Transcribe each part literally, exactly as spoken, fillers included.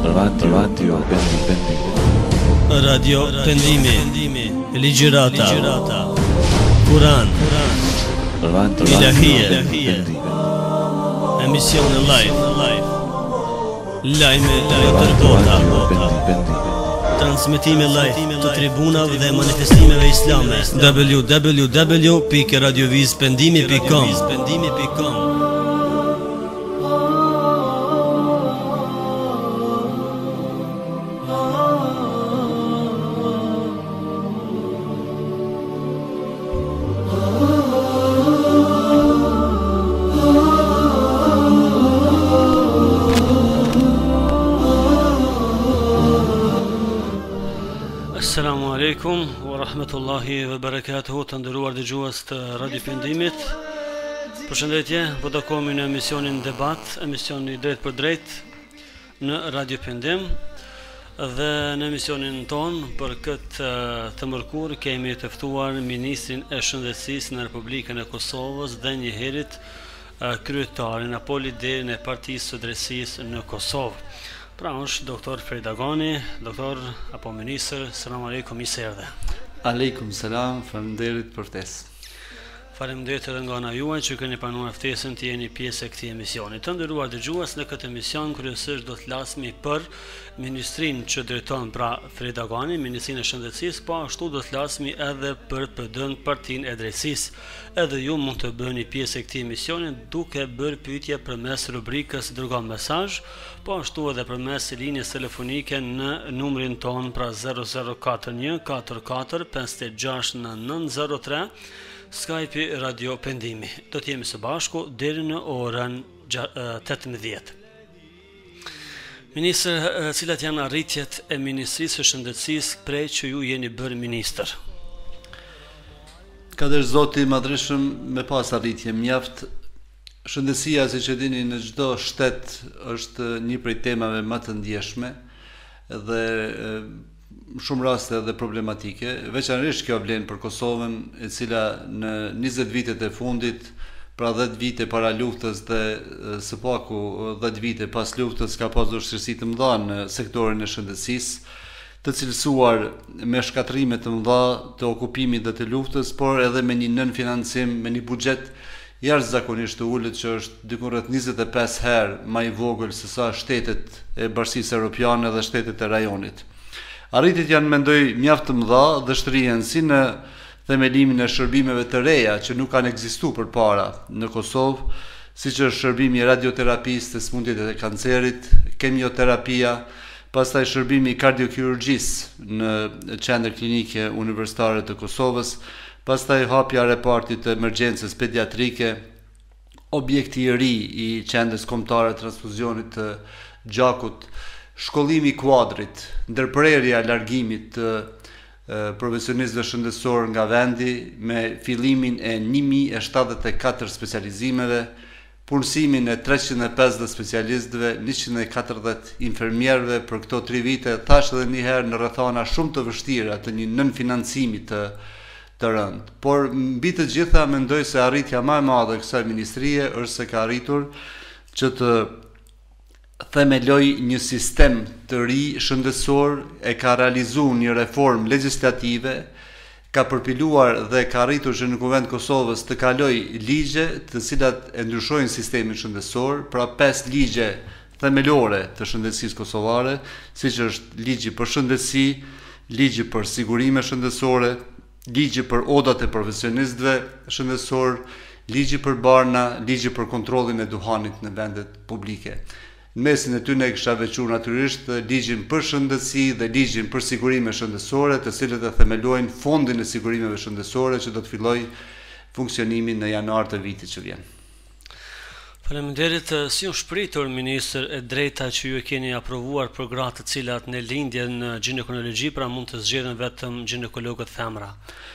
Radio, radio, bendi, bendi. Radio Pendimi, Ligjërata, Kuran, Radio, Ilahia, bendi, bendi. emision live, lajme nga Radio, tërë radio, bota, bendi, bendi. transmetime live të tribunave dhe manifestimeve islame. w w w pikë radiovizpendimi pikë com. Assalamu alaikum wa rahmetullahi wa barakatuhu, të ndëruar dëgjues të Radio Pendimit. Përshëndetje, po takohemi në emisionin Debat, emisioni drejt për drejt në Radio Pendim. Dhe në emisionin ton për këtë të mërkur kemi të ftuar Ministrin e Shëndetësisë në Republikën e Kosovës dhe njëherët kryetarin apo liderin e Partisë së Drejtësisë në Kosovë. Pra është doktor Frejdagani, doktor apo ministër, selam aleikum, mirë se erdhe. Aleikum selam, faleminderit për ftesë. Faleminderit edhe nga ana juaj që keni pranuar ftesën të jeni pjesë e këtij emisioni. Të nderuar dëgjues, në këtë emision kryesisht do të flasim për ministrinë që drejton pra Frejdagani, Ministrinë e Shëndetësisë, po ashtu do të flasim edhe për P D-n, Partinë e Drejtësisë. Edhe ju mund të bëni pjesë e këtij emisioni duke bërë pyetje përmes rubrikës dërgo mesazh, po ashtu edhe përmes linjës telefonike në numrin ton pra zero zero katër një katër katër pesë gjashtë nëntë zero tre. Skype Radio Pendimi. Do të jemi së bashku deri në orën tetëmbëdhjetë. Ministër, cilat janë arritjet e Ministrisë së Shëndetësisë prej që ju jeni bërë ministër? Kader Zoti i Madhreshëm me pas arritje mjaft. Shëndetësia, siç e dini, në çdo shtet është një prej temave më të ndjeshme dhe shumë raste dhe problematike, veçanërisht kjo vlen për Kosovën, e cila në njëzet vitet e fundit, pra dhjetë vite para luftës dhe së paku dhjetë vite pas luftës, ka pasur vështirësi të mëdha në sektorin e shëndetësisë, të cilësuar me shkatrime të mëdha të okupimit dhe të luftës, por edhe me një nënfinancim, me një buxhet jashtëzakonisht të ulët që është diku rreth njëzet e pesë herë më i vogël se sa shtetet e Bashkisë Evropiane dhe shtetet e rajonit. Arritjet janë mendoj mjaft të mëdha dhe shtrihen si në themelimin e shërbimeve të reja që nuk kanë ekzistuar përpara në Kosovë, siç është shërbimi i radioterapisë të smundjet e kancerit, kemioterapia, pastaj shërbimi i kardiokirurgjisë në qendër klinike universitare të Kosovës, pastaj hapja e repartit të emergjencës pediatrike, objekti i ri i qendrës kombëtare të transfuzionit të gjakut, shkollimi i kuadrit, ndërprerja e largimit të profesionistëve shëndetësor nga vendi me fillimin e një mijë e shtatëdhjetë e katër specializimeve, punësimin e treqind e pesëdhjetë specialistëve, njëqind e katërdhjetë infermierëve për këto tri vite, thash edhe një herë në rrethana shumë të vështira të një nënfinancimi të të rënd. Por mbi të gjitha mendoj se arritja më e madhe e kësaj ministrie është se ka arritur që të themeloj një sistem të ri shëndetësor, e ka realizuar një reformë legjislative, ka përpiluar dhe ka arritur që në Kuvend Kosovës të kaloj ligje të cilat e ndryshojnë sistemin shëndetësor, pra pesë ligje themelore të shëndetësisë kosovare, siç është ligji për shëndetësi, ligji për sigurime shëndetësore, ligji për odat e profesionistëve shëndetësor, ligji për barna, ligji për kontrollin e duhanit në vendet publike. Në mesin e tyre kisha veçuar natyrisht ligjin për shëndetësi dhe ligjin për sigurime shëndetësore, të cilët e themelojnë fondin e sigurimeve shëndetësore që do të fillojë funksionimin në janar të vitit që vjen. Faleminderit. Si u shpritur ministër e drejta që ju e keni aprovuar për gratë të cilat në lindje në ginekologji pra mund të zgjedhin vetëm ginekologët femra?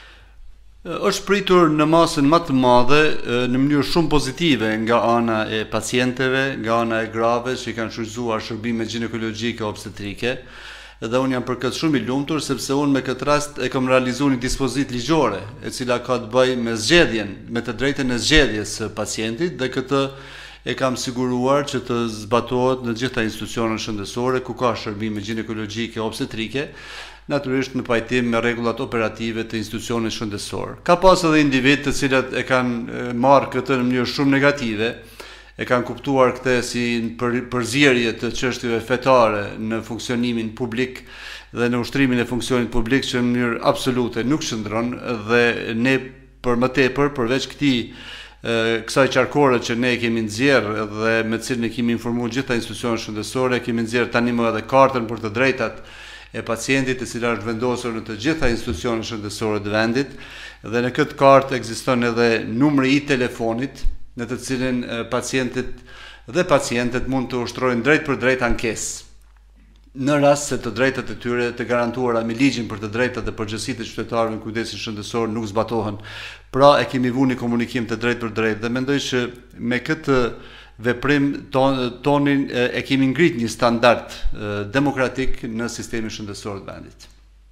Është pritur në masën më të madhe në mënyrë shumë pozitive nga ana e pacienteve, nga ana e grave që kanë shfrytzuar shërbime ginekologjike obstetrike. Dhe unë jam për këtë shumë i lumtur sepse unë me këtë rast e kam realizuar një dispozitë ligjore e cila ka të bëjë me zgjedhjen, me të drejtën e zgjedhjes së pacientit dhe këtë e kam siguruar që të zbatohet në gjitha institucionet shëndetësore ku ka shërbime ginekologjike obstetrike, natyrisht në pajtim me rregullat operative të institucionit shëndetësor. Ka pas edhe individ të cilët e kanë marrë këtë në mënyrë shumë negative, e kanë kuptuar këtë si për, përzierje të çështjeve fetare në funksionimin publik dhe në ushtrimin e funksionit publik që në mënyrë absolute nuk qëndron, dhe ne për më tepër përveç këtij kësaj qarkore që ne kemi nxjerrë dhe me cilën e kemi informuar gjitha institucionet shëndetësore, kemi nxjerrë tani më edhe kartën për të drejtat e pacientit, e cila është vendosur në të gjitha institucionet shëndetësore të vendit, dhe në këtë kartë ekziston edhe numri i telefonit në të cilin pacientit dhe pacientet mund të ushtrojnë drejt për drejt ankesë në rast se të drejtat e tyre të garantuara me ligjin për të drejtat dhe përgjegjësitë e qytetarëve në kujdesin shëndetësor nuk zbatohen. Pra e kemi vënë një komunikim të drejt për drejt, dhe mendoj që me këtë veprim ton, tonin e kemi ngrit një standard demokratik në sistemin shëndetësor të vendit.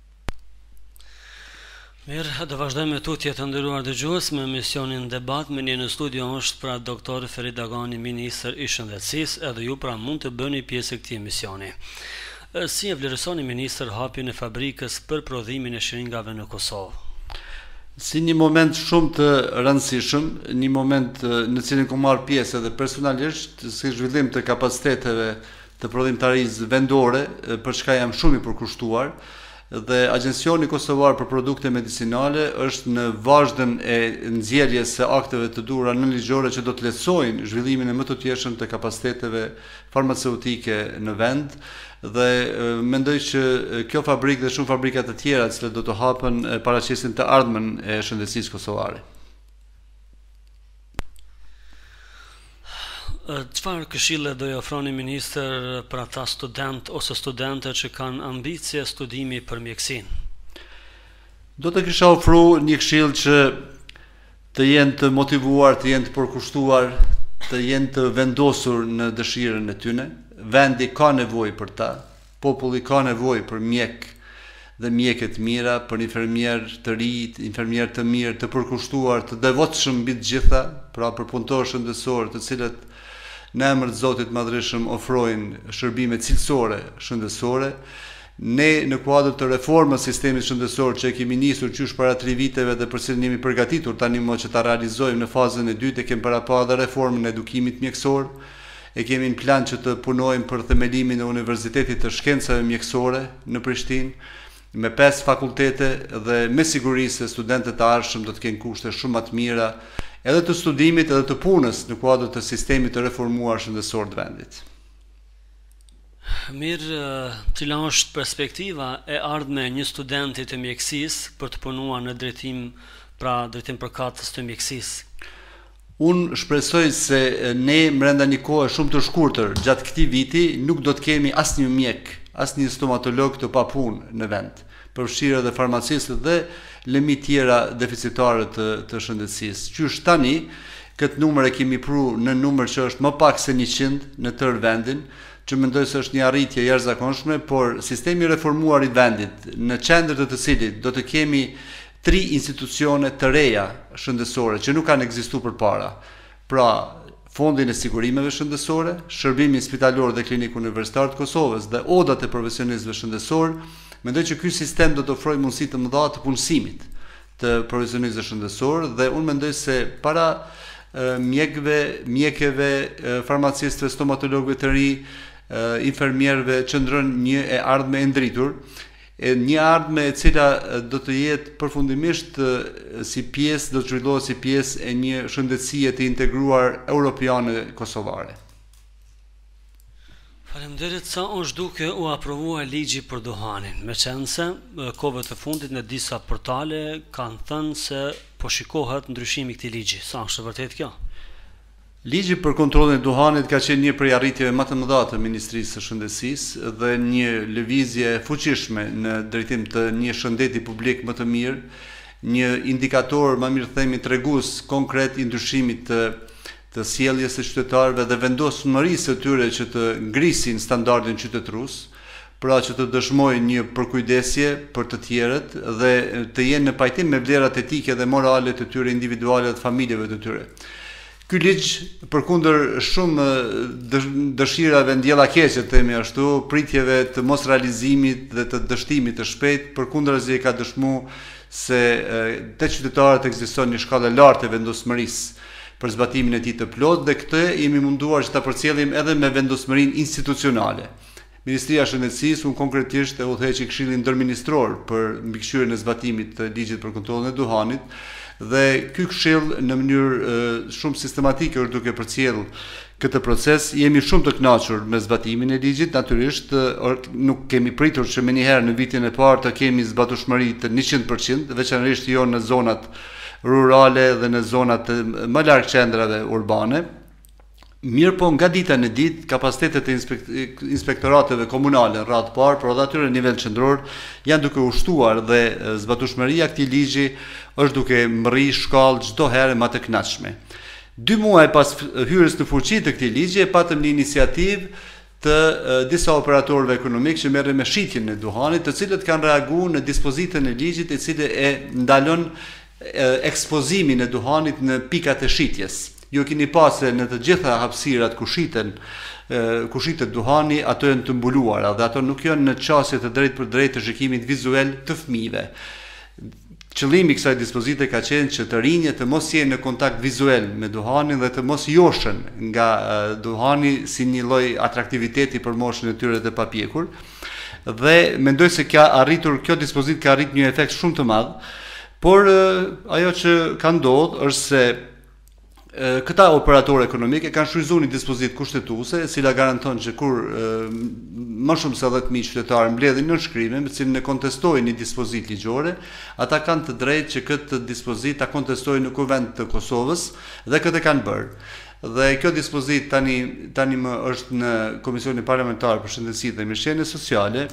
Mirë, do vazhdojmë me tutje të nderuar dëgjues me emisionin debat. Me një në studio është pra doktor Ferit Dagani, ministër i shëndetësisë, edhe ju pra mund të bëni pjesë e këtij emisioni. Si e vlerësoni ministër hapjen e fabrikës për prodhimin e shëringave në Kosovë? Si një moment shumë të rëndësishëm, një moment në cilin ku marr pjesë edhe personalisht si zhvillim të kapaciteteve të prodhimtarisë vendore, për çka jam shumë i përkushtuar, dhe Agjencioni Kosovar për Produkte Medicinale është në vazhdën e nxjerrjes së akteve të duhura nënligjore që do të lehtësojnë zhvillimin e më të tjershëm të kapaciteteve farmaceutike në vend, dhe mendoj që kjo fabrikë dhe shumë fabrika të tjera që do të hapen paraqesin të ardhmen e shëndetësisë kosovare. Çfarë këshille do i ofroni ministër për ata student ose studente që kanë ambicie studimi për mjekësinë? Do të kisha ofruar një këshill që të jenë të motivuar, të jenë të përkushtuar, të jenë të vendosur në dëshirën e tyre. Vendi ka nevojë për ta, populli ka nevojë për mjek dhe mjekë të mira, për infermier të rinj, infermier të mirë, të përkushtuar, të devotshëm mbi të gjitha, pra për punëtorë shëndetësor, të cilët në emër të Zotit Madhreshëm ofrojnë shërbime cilësore shëndetësore. Ne në kuadër të reformës sistemit shëndetësor që e kemi nisur qysh para tre viteve dhe për cilën jemi përgatitur tani më që ta realizojmë në fazën e dytë, e kemi parapara dhe reformën e edukimit mjekësor, e kemi në plan që të punojmë për themelimin e Universitetit të Shkencave Mjekësore në Prishtinë, me pesë fakultete, dhe me siguri se studentët e ardhshëm do të kenë kushte shumë më të mira edhe të studimit edhe të punës në kuadër të sistemit të reformuar shëndetësor të vendit. Mirë, cila është perspektiva e ardhme e një studenti të mjekësisë për të punuar në drejtim, pra drejtim përkatës të mjekësisë? Unë shpresoj se ne brenda një kohe shumë të shkurtër gjatë këtij viti nuk do të kemi asnjë mjek, asnjë stomatolog të papunë në vend, përfshirë edhe farmacistët dhe lëmi tjera deficitare të, të shëndetësisë. Qysh tani, këtë numër e kemi pru në numër që është më pak se njëqind në tërë vendin, që mendoj se është një arritje jashtëzakonshme, por sistemi reformuar i vendit, në qendër të të cilit do të kemi tri institucione të reja shëndetësore që nuk kanë ekzistuar përpara. Pra, Fondin e Sigurimeve Shëndetësore, Shërbimin Spitalor dhe Klinikë Universitare të Kosovës dhe odat e profesionistëve shëndetësor, mendoj që ky sistem do të ofrojë mundësi të mëdha të punësimit të profesionistëve shëndetësor, dhe unë mendoj se para e, mjekëve, mjekëve, farmacistëve, stomatologëve të ri, e, infermierëve qëndron një e ardhme e ndritur, e një ardhme e cila do të jetë përfundimisht si pjesë, do të zhvillohet si pjesë e një shëndetësie të integruar europiane kosovare. Faleminderit. Sa është duke u aprovuar ligji për duhanin, meqense kohëve të fundit në disa portale kanë thënë se po shikohet ndryshimi i këtij ligji. Sa është vërtet kjo? Ligji për kontrollin e duhanit ka qenë një prej arritjeve më të mëdha të Ministrisë së Shëndetësisë dhe një lëvizje fuqishme në drejtim të një shëndeti publik më të mirë, një indikator, më mirë themi, tregues konkret i ndryshimit të të sjelljes së qytetarëve dhe vendosmërisë së tyre që të ngrisin standardin qytetërus, pra që të dëshmojnë një përkujdesje për të tjerët dhe të jenë në pajtim me vlerat etike dhe morale të tyre individuale dhe të familjeve të tyre. Ky ligj përkundër shumë dëshirave ndjella keqe, themi ashtu, pritjeve të mos realizimit dhe të dështimit të shpejt, përkundrazi ka dëshmuar se te qytetarët ekziston një shkallë e lartë e vendosmërisë për zbatimin e tij të plot dhe këtë jemi munduar që ta përcjellim edhe me vendosmërinë institucionale. Ministria e Shëndetësisë unë konkretisht e udhëheqi Këshillin Ndërministror për mbikëqyrjen e zbatimit të ligjit për kontrollin e duhanit dhe ky këshill në mënyrë shumë sistematike është duke përcjell këtë proces. Jemi shumë të kënaqur me zbatimin e ligjit, natyrisht nuk kemi pritur që menjëherë në vitin e parë të kemi zbatueshmëri të njëqind përqind, veçanërisht jo në zonat rurale dhe në zonat më larg qendrave urbane. Mirë po nga dita në ditë, kapacitetet e inspektorateve komunale në radhë parë, por edhe atyre në nivel qendror, janë duke ushtuar dhe zbatueshmëria e këtij ligji është duke mërri shkallë çdo herë më të kënaqshme. Dy muaj pas hyrjes në fuqi të këtij ligji, patëm një iniciativë të disa operatorëve ekonomik që merren me shitjen e duhanit, të cilët kanë reaguar në dispozitën e ligjit e cili e ndalon ekspozimin e duhanit në pikat e shitjes. Ju keni pasë në të gjitha hapësirat ku shiten, ku shitet duhani, ato janë të mbuluara dhe ato nuk janë në qasje të drejtë për drejtë të shikimit vizual të fëmijëve. Qëllimi i kësaj dispozite ka qenë që të rinjët të mos jenë në kontakt vizual me duhanin dhe të mos joshen nga duhani si një lloj atraktiviteti për moshën e tyre të papjekur. Dhe mendoj se ka arritur, kjo dispozitë ka arritur një efekt shumë të madh, por ajo që ka ndodhur është se këta operatorë ekonomike kanë shfrytzuar një dispozitë kushtetuese, e cila garanton që kur më shumë se dhjetë mijë qytetarë mbledhin nënshkrime, me cilën e kontestojnë një dispozitë ligjore, ata kanë të drejtë që këtë dispozitë ta kontestojnë në Kuvend të Kosovës dhe këtë kanë bërë. Dhe kjo dispozitë tani tani më është në Komisionin Parlamentar për Shëndetësi dhe Mirëqenie Sociale.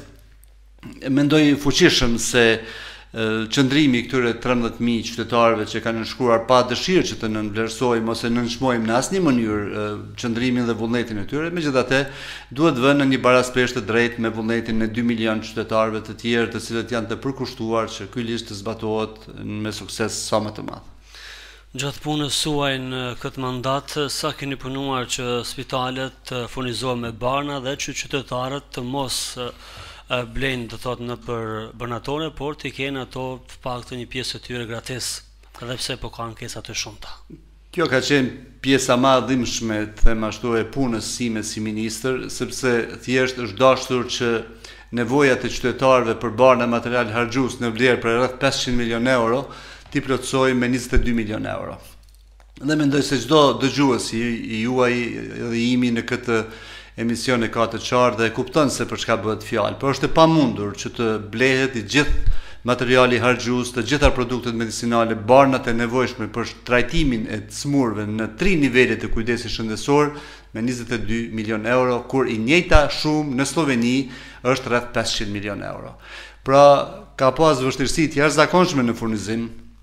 Mendoj fuqishëm se qëndrimi këtyre trembëdhjetë mijë qytetarëve që kanë nënshkruar pa dëshirë që të nënvlerësojmë ose nënçmojmë në asnjë mënyrë qëndrimin dhe vullnetin e tyre, megjithatë duhet vënë në një baraspeshë të drejtë me vullnetin e dy milion qytetarëve të tjerë, të cilët janë të përkushtuar që ky ligj të zbatohet me sukses sa më të madh. Gjatë punës suaj në këtë mandat, sa keni punuar që spitalet furnizohen me barna dhe që qytetarët të mos blejnë të thotë në për banatore, por të kenë ato të paktën një pjesë të tyre gratis, edhe pse po ka ankesa të shumta. Kjo ka qenë pjesa më e dhimbshme, them ashtu, e punës sime si ministër, sepse thjesht është dashur që nevojat e qytetarëve për barna material harxhues në vlerë për rreth pesëqind milion euro t'i plotësoj me njëzet e dy milion euro. Dhe mendoj se çdo dëgjues i juaj dhe imi në këtë emision e ka të qartë dhe kupton se për çka bëhet fjalë, por është e pamundur që të blehet i gjithë materiali harxhues, të gjitha produktet medicinale, barnat e nevojshme për trajtimin e smurëve në tri nivelet e kujdesit shëndetësor me njëzet e dy milion euro, kur i njëjta shumë në Sloveni është rreth pesëqind milion euro. Pra ka pas vështirësi të jashtëzakonshme në furnizim.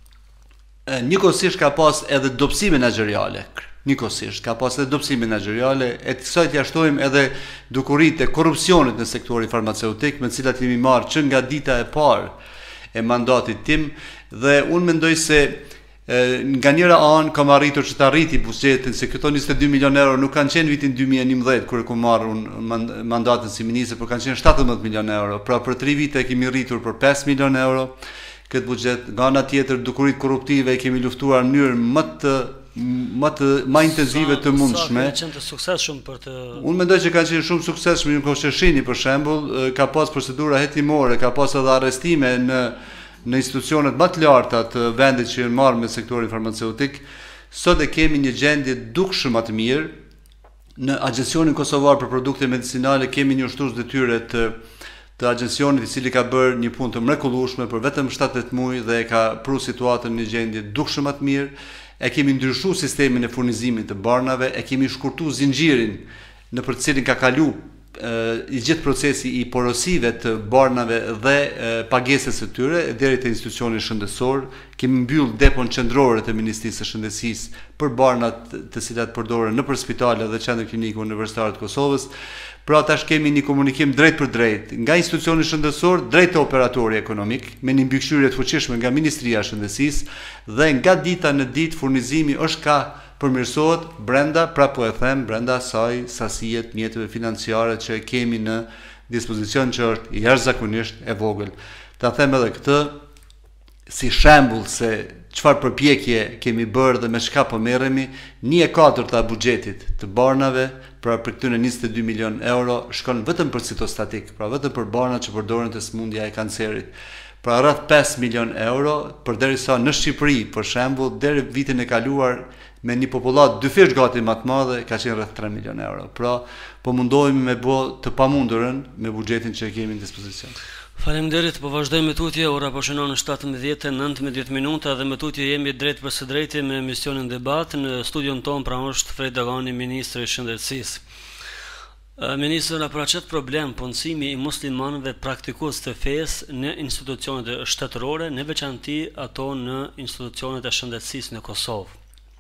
Njëkohësisht ka pas edhe dobësi menaxheriale. Njëkohësisht ka pas edhe dobësi menaxheriale, e të kësaj t'ia shtojmë edhe dukuritë e korrupsionit në sektorin farmaceutik, me të cilat jemi marrë që nga dita e parë e mandatit tim, dhe unë mendoj se nga njëra anë kam arritur që të arriti buxhetin, se këto njëzet e dy milion euro nuk kanë qenë vitin dy mijë e njëmbëdhjetë kur e kam marrë unë mandatin si ministër, por kanë qenë shtatëmbëdhjetë milion euro. Pra për tri vite e kemi rritur për pesë milion euro këtë buxhet. Nga ana tjetër, dukuritë korruptive e kemi luftuar në mënyrë më të më të më intensive të mundshme. Sa kanë të suksesshëm për të. Unë mendoj që kanë qenë shumë suksesshëm në Kosheshini për shembull, ka pas procedura hetimore, ka pas edhe arrestime në në institucionet më të larta të vendit që janë marrë me sektorin farmaceutik. Sot e kemi një gjendje dukshëm më të mirë. Në Agjencionin Kosovar për Produkte Medicinale kemi një ushtues detyre të të agjencionit, i cili ka bërë një punë të mrekullueshme për vetëm shtatëdhjetë muaj dhe e ka pru situatën në një gjendje dukshëm më të mirë. E kemi ndryshuar sistemin e furnizimit të barnave, e kemi shkurtuar zinxhirin në për të cilin ka kalu i gjithë procesi i porosive të barnave dhe pagesës së tyre deri te institucioni shëndetësor. Kemi mbyll depon qendrore të Ministrisë së Shëndetësisë për barnat të cilat përdoren nëpër spitale dhe qendër klinike universitare të Kosovës. Pra tash kemi një komunikim drejt për drejt nga institucioni shëndetësor drejt te operatori ekonomik, me një mbikëqyrje të fuqishme nga Ministria e Shëndetësisë, dhe nga dita në ditë furnizimi është ka përmirësohet brenda, pra po e them, brenda asaj sasie të mjeteve financiare që kemi në dispozicion, që është jashtëzakonisht e vogël. Ta them edhe këtë si shembull se çfarë përpjekje kemi bërë dhe me çka po merremi. Një e katërta e buxhetit të barnave, pra për këtyre njëzet e dy milion euro, shkon vetëm për citostatik, pra vetëm për barnat që përdoren te smundja e kancerit. Pra rreth pesë milion euro, përderisa në Shqipëri, për shembull, deri vitin e kaluar me një popullat dyfish gati më të madhe, ka qenë rreth tre milion euro. Pra po mundohemi me bë të pamundurën me buxhetin që kemi në dispozicion. Faleminderit, po vazhdojmë me tutje, ora po shënon në shtatëmbëdhjetë e nëntëmbëdhjetë minuta dhe me tutje jemi drejt për së drejti me emisionin debat. Në studion ton pra është Fred Dagani, Ministri i Shëndetësisë. Ministri, na përaqet problem punësimi i muslimanëve praktikues të fesë në institucionet shtetërore, në veçanti ato në institucionet e shëndetësisë në Kosovë.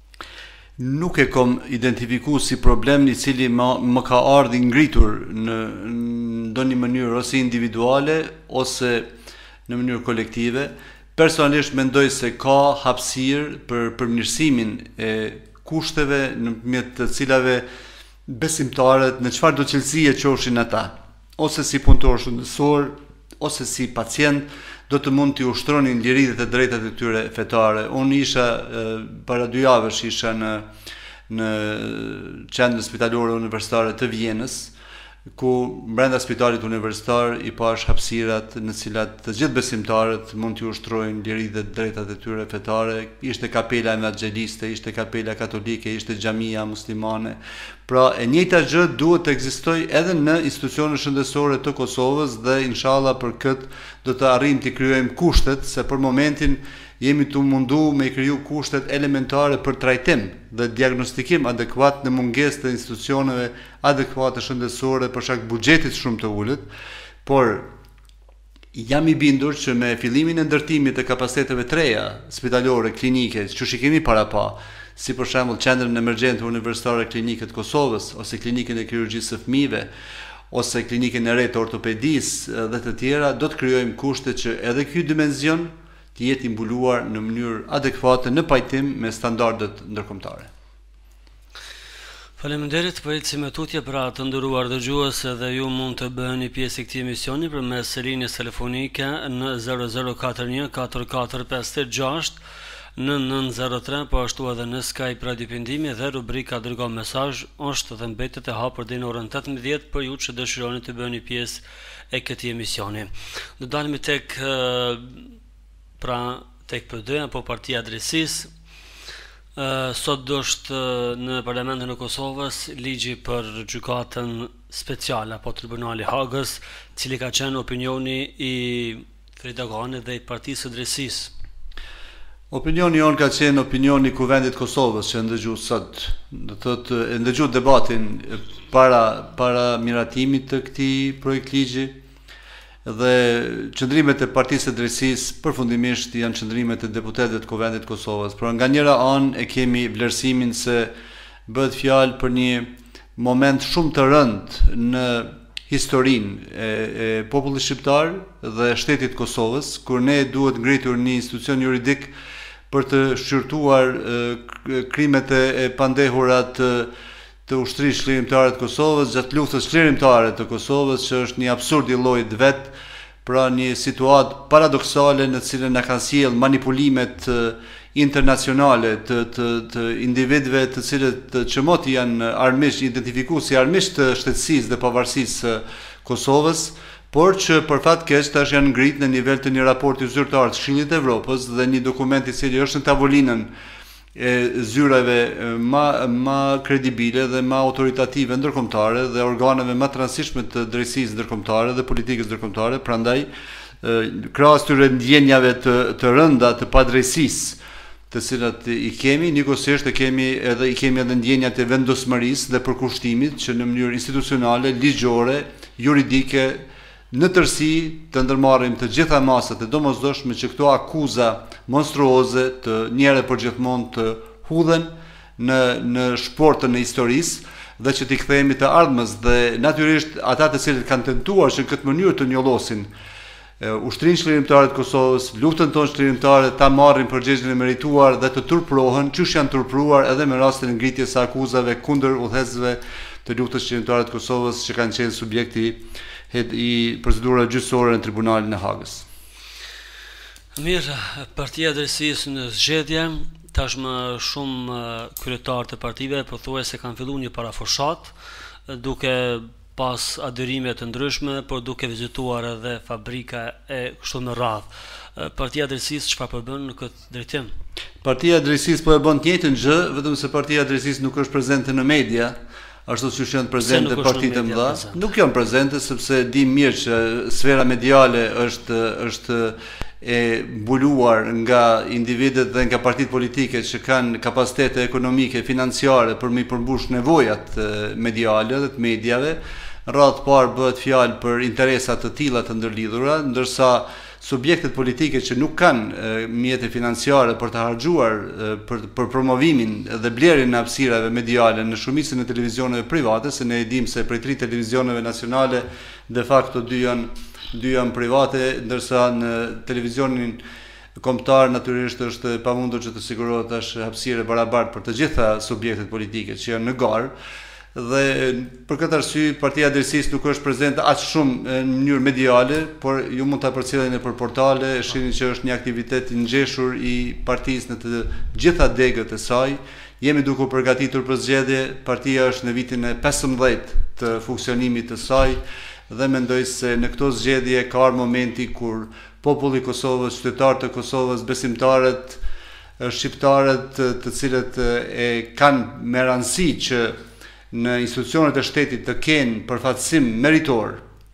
Nuk e kom identifikuar si problem i cili ma, më ka ardhi ngritur në ndonjë mënyrë ose individuale ose në mënyrë kolektive. Personalisht mendoj se ka hapësirë për përmirësimin e kushteve nëpërmjet të cilave besimtarët në çfarëdo cilësie qofshin ata, ose si punëtor shëndetësor, ose si pacient, do të mund t'i ushtronin liridhet e drejtat e tyre fetare. Unë isha para dy javësh isha në në qendrën spitalore universitare të Vjenës, ku brenda spitalit universitar i pash hapësirat në cilat të gjithë besimtarët mund t'i ushtrojnë liridhet e drejtat e tyre fetare. Ishte kapela evangeliste, ishte kapela katolike, ishte xhamia muslimane. Pra e njëjta gjë duhet të ekzistojë edhe në institucionet shëndetësore të Kosovës dhe inshallah për këtë do të arrijmë të krijojmë kushtet, se për momentin jemi të mundu me kriju kushtet elementare për trajtim dhe diagnostikim adekuat në mungesë të institucioneve adekuate shëndetësore për shkak buxhetit shumë të ulët, por jam i bindur që me fillimin e ndërtimit të kapaciteteve të reja spitalore, klinike, që shi kemi para pa, si për shembull qendrën emergjente universitare klinike të Kosovës, ose klinikën e kirurgjisë së fëmijëve, ose klinikën e re të ortopedisë dhe të tjera, do të krijojmë kushte që edhe ky dimension të jetë mbuluar në mënyrë adekuate në pajtim me standardet ndërkombëtare. Faleminderit, po ecim me tutje pra të nderuar dëgjues, edhe ju mund të bëheni pjesë e këtij emisioni përmes linjës telefonike në zero zero katër një katër katër pesë gjashtë në nëntë zero tre, po ashtu edhe në Skype radiopindimi dhe rubrika dërgo mesazh është dhe mbetet e hapur deri në orën tetëmbëdhjetë për ju që dëshironi të bëheni pjesë e këtij emisioni. Do dalemi tek pra tek P D, apo Partia e Drejtësisë. Sot do është në Parlamentin e Kosovës ligji për gjykatën speciale apo Tribunali Hagës, cili ka qenë opinioni i Fred Daganit dhe i Partisë së Drejtësisë. Opinioni jonë ka qenë opinioni i Kuvendit Kosovës që ndëgju sot, do thotë ndëgju debatin para para miratimit të këtij projekt ligji. Dhe qëndrimet e Partisë së Drejtësisë përfundimisht janë qëndrimet e deputetëve të Kuvendit të Kosovës. Por nga njëra anë e kemi vlerësimin se bëhet fjalë për një moment shumë të rëndë në historinë e, e popullit shqiptar dhe shtetit Kosovës, kur ne duhet ngritur një institucion juridik për të shqyrtuar e, krimet e pandehura të të ushtrisë çlirimtare të Kosovës, gjatë luftës çlirimtare të Kosovës, që është një absurd i llojit vet, pra një situatë paradoksale në cilën na kanë sjell manipulimet internacionale të të të individëve të cilët që moti janë armiqt identifikuar si armiqt të shtetësisë dhe pavarësisë së Kosovës, por që për fat keq tash janë ngritur në nivel të një raporti zyrtar të Këshillit të Evropës dhe një dokument i cili është në tavolinën e zyrave ma, ma kredibile dhe ma autoritative ndërkombëtare dhe organeve ma të rëndësishme të drejtësisë ndërkombëtare dhe politikës ndërkombëtare. Prandaj krahas tyre ndjenjave të, të rënda të padrejtësisë të cilat i kemi, njëkohësisht e kemi edhe i kemi edhe ndjenjat e vendosmërisë dhe përkushtimit që në mënyrë institucionale, ligjore, juridike në tërësi të ndërmarrim të gjitha masat e domosdoshme që këto akuza monstruoze të njëherë për gjithmonë të hudhen në në shportën e historisë dhe që t'i kthehemi të ardhmës, dhe natyrisht ata të cilët kanë tentuar që në këtë mënyrë të njollosin ushtrin çlirimtarët e Kosovës, luftën tonë çlirimtare ta marrin përgjegjën e merituar dhe të turprohen, çush janë turpruar edhe me rastin e ngritjes së akuzave kundër udhëheqësve të luftës çlirimtare të Kosovës që kanë qenë subjekti i procedurave gjyqësore në Tribunalin e Hagës. Mirë, Partia e Drejtësisë në zgjedhje, tashmë shumë kryetarë të partive pothuajse kanë filluar një parafushat, duke pas adhyrime të ndryshme, por duke vizituar edhe fabrika e kështu me radhë. Partia e Drejtësisë çfarë po bën në këtë drejtim? Partia e Drejtësisë po e bën të njëjtën gjë, vetëm se Partia e Drejtësisë nuk është prezente në media, ashtu siç janë prezente partitë e mëdha. Nuk janë prezente sepse di mirë që sfera mediale është është e mbuluar nga individët dhe nga partitë politike që kanë kapacitete ekonomike, financiare për mi përmbush nevojat mediale dhe të medjave. Radhë parë bëhet fjalë për interesa të tilla të ndërlidhura, ndërsa subjektet politike që nuk kanë mjete financiare për të harxhuar për, për promovimin dhe blerjen e hapësirave mediale në shumicën e televizioneve private, se ne e dim se prej tri televizioneve nacionale de facto dy janë dy janë private, ndërsa në televizionin kombëtar natyrisht është pamundur që të sigurohet tash hapësirë barabartë për të gjitha subjektet politike që janë në garë. Dhe për këtë arsye Partia e Drejtësisë nuk është prezente aq shumë në mënyrë mediale, por ju mund ta përcjellni nëpër portale, e shihni që është një aktivitet i ngjeshur i partisë në të gjitha degët e saj. Jemi duke u përgatitur për zgjedhje, partia është në vitin e pesëmbëdhjetë të funksionimit të saj dhe mendoj se në këto zgjedhje ka ardhur momenti kur populli i Kosovës, qytetarët e Kosovës, besimtarët, shqiptarët, të cilët e kanë me rëndësi që në institucionet e shtetit të kenë përfaqësim meritor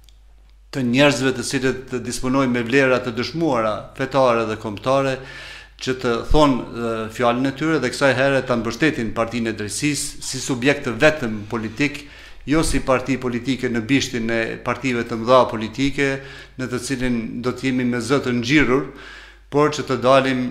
të njerëzve të cilët disponojnë me vlera të dëshmuara fetare dhe kombëtare, që të thonë fjalën e tyre dhe kësaj here ta mbështetin Partinë e Drejtësisë si subjekt të vetëm politik, jo si parti politike në bishtin e partive të mëdha politike, në të cilin do të jemi me zë të ngjirrur, por që të dalim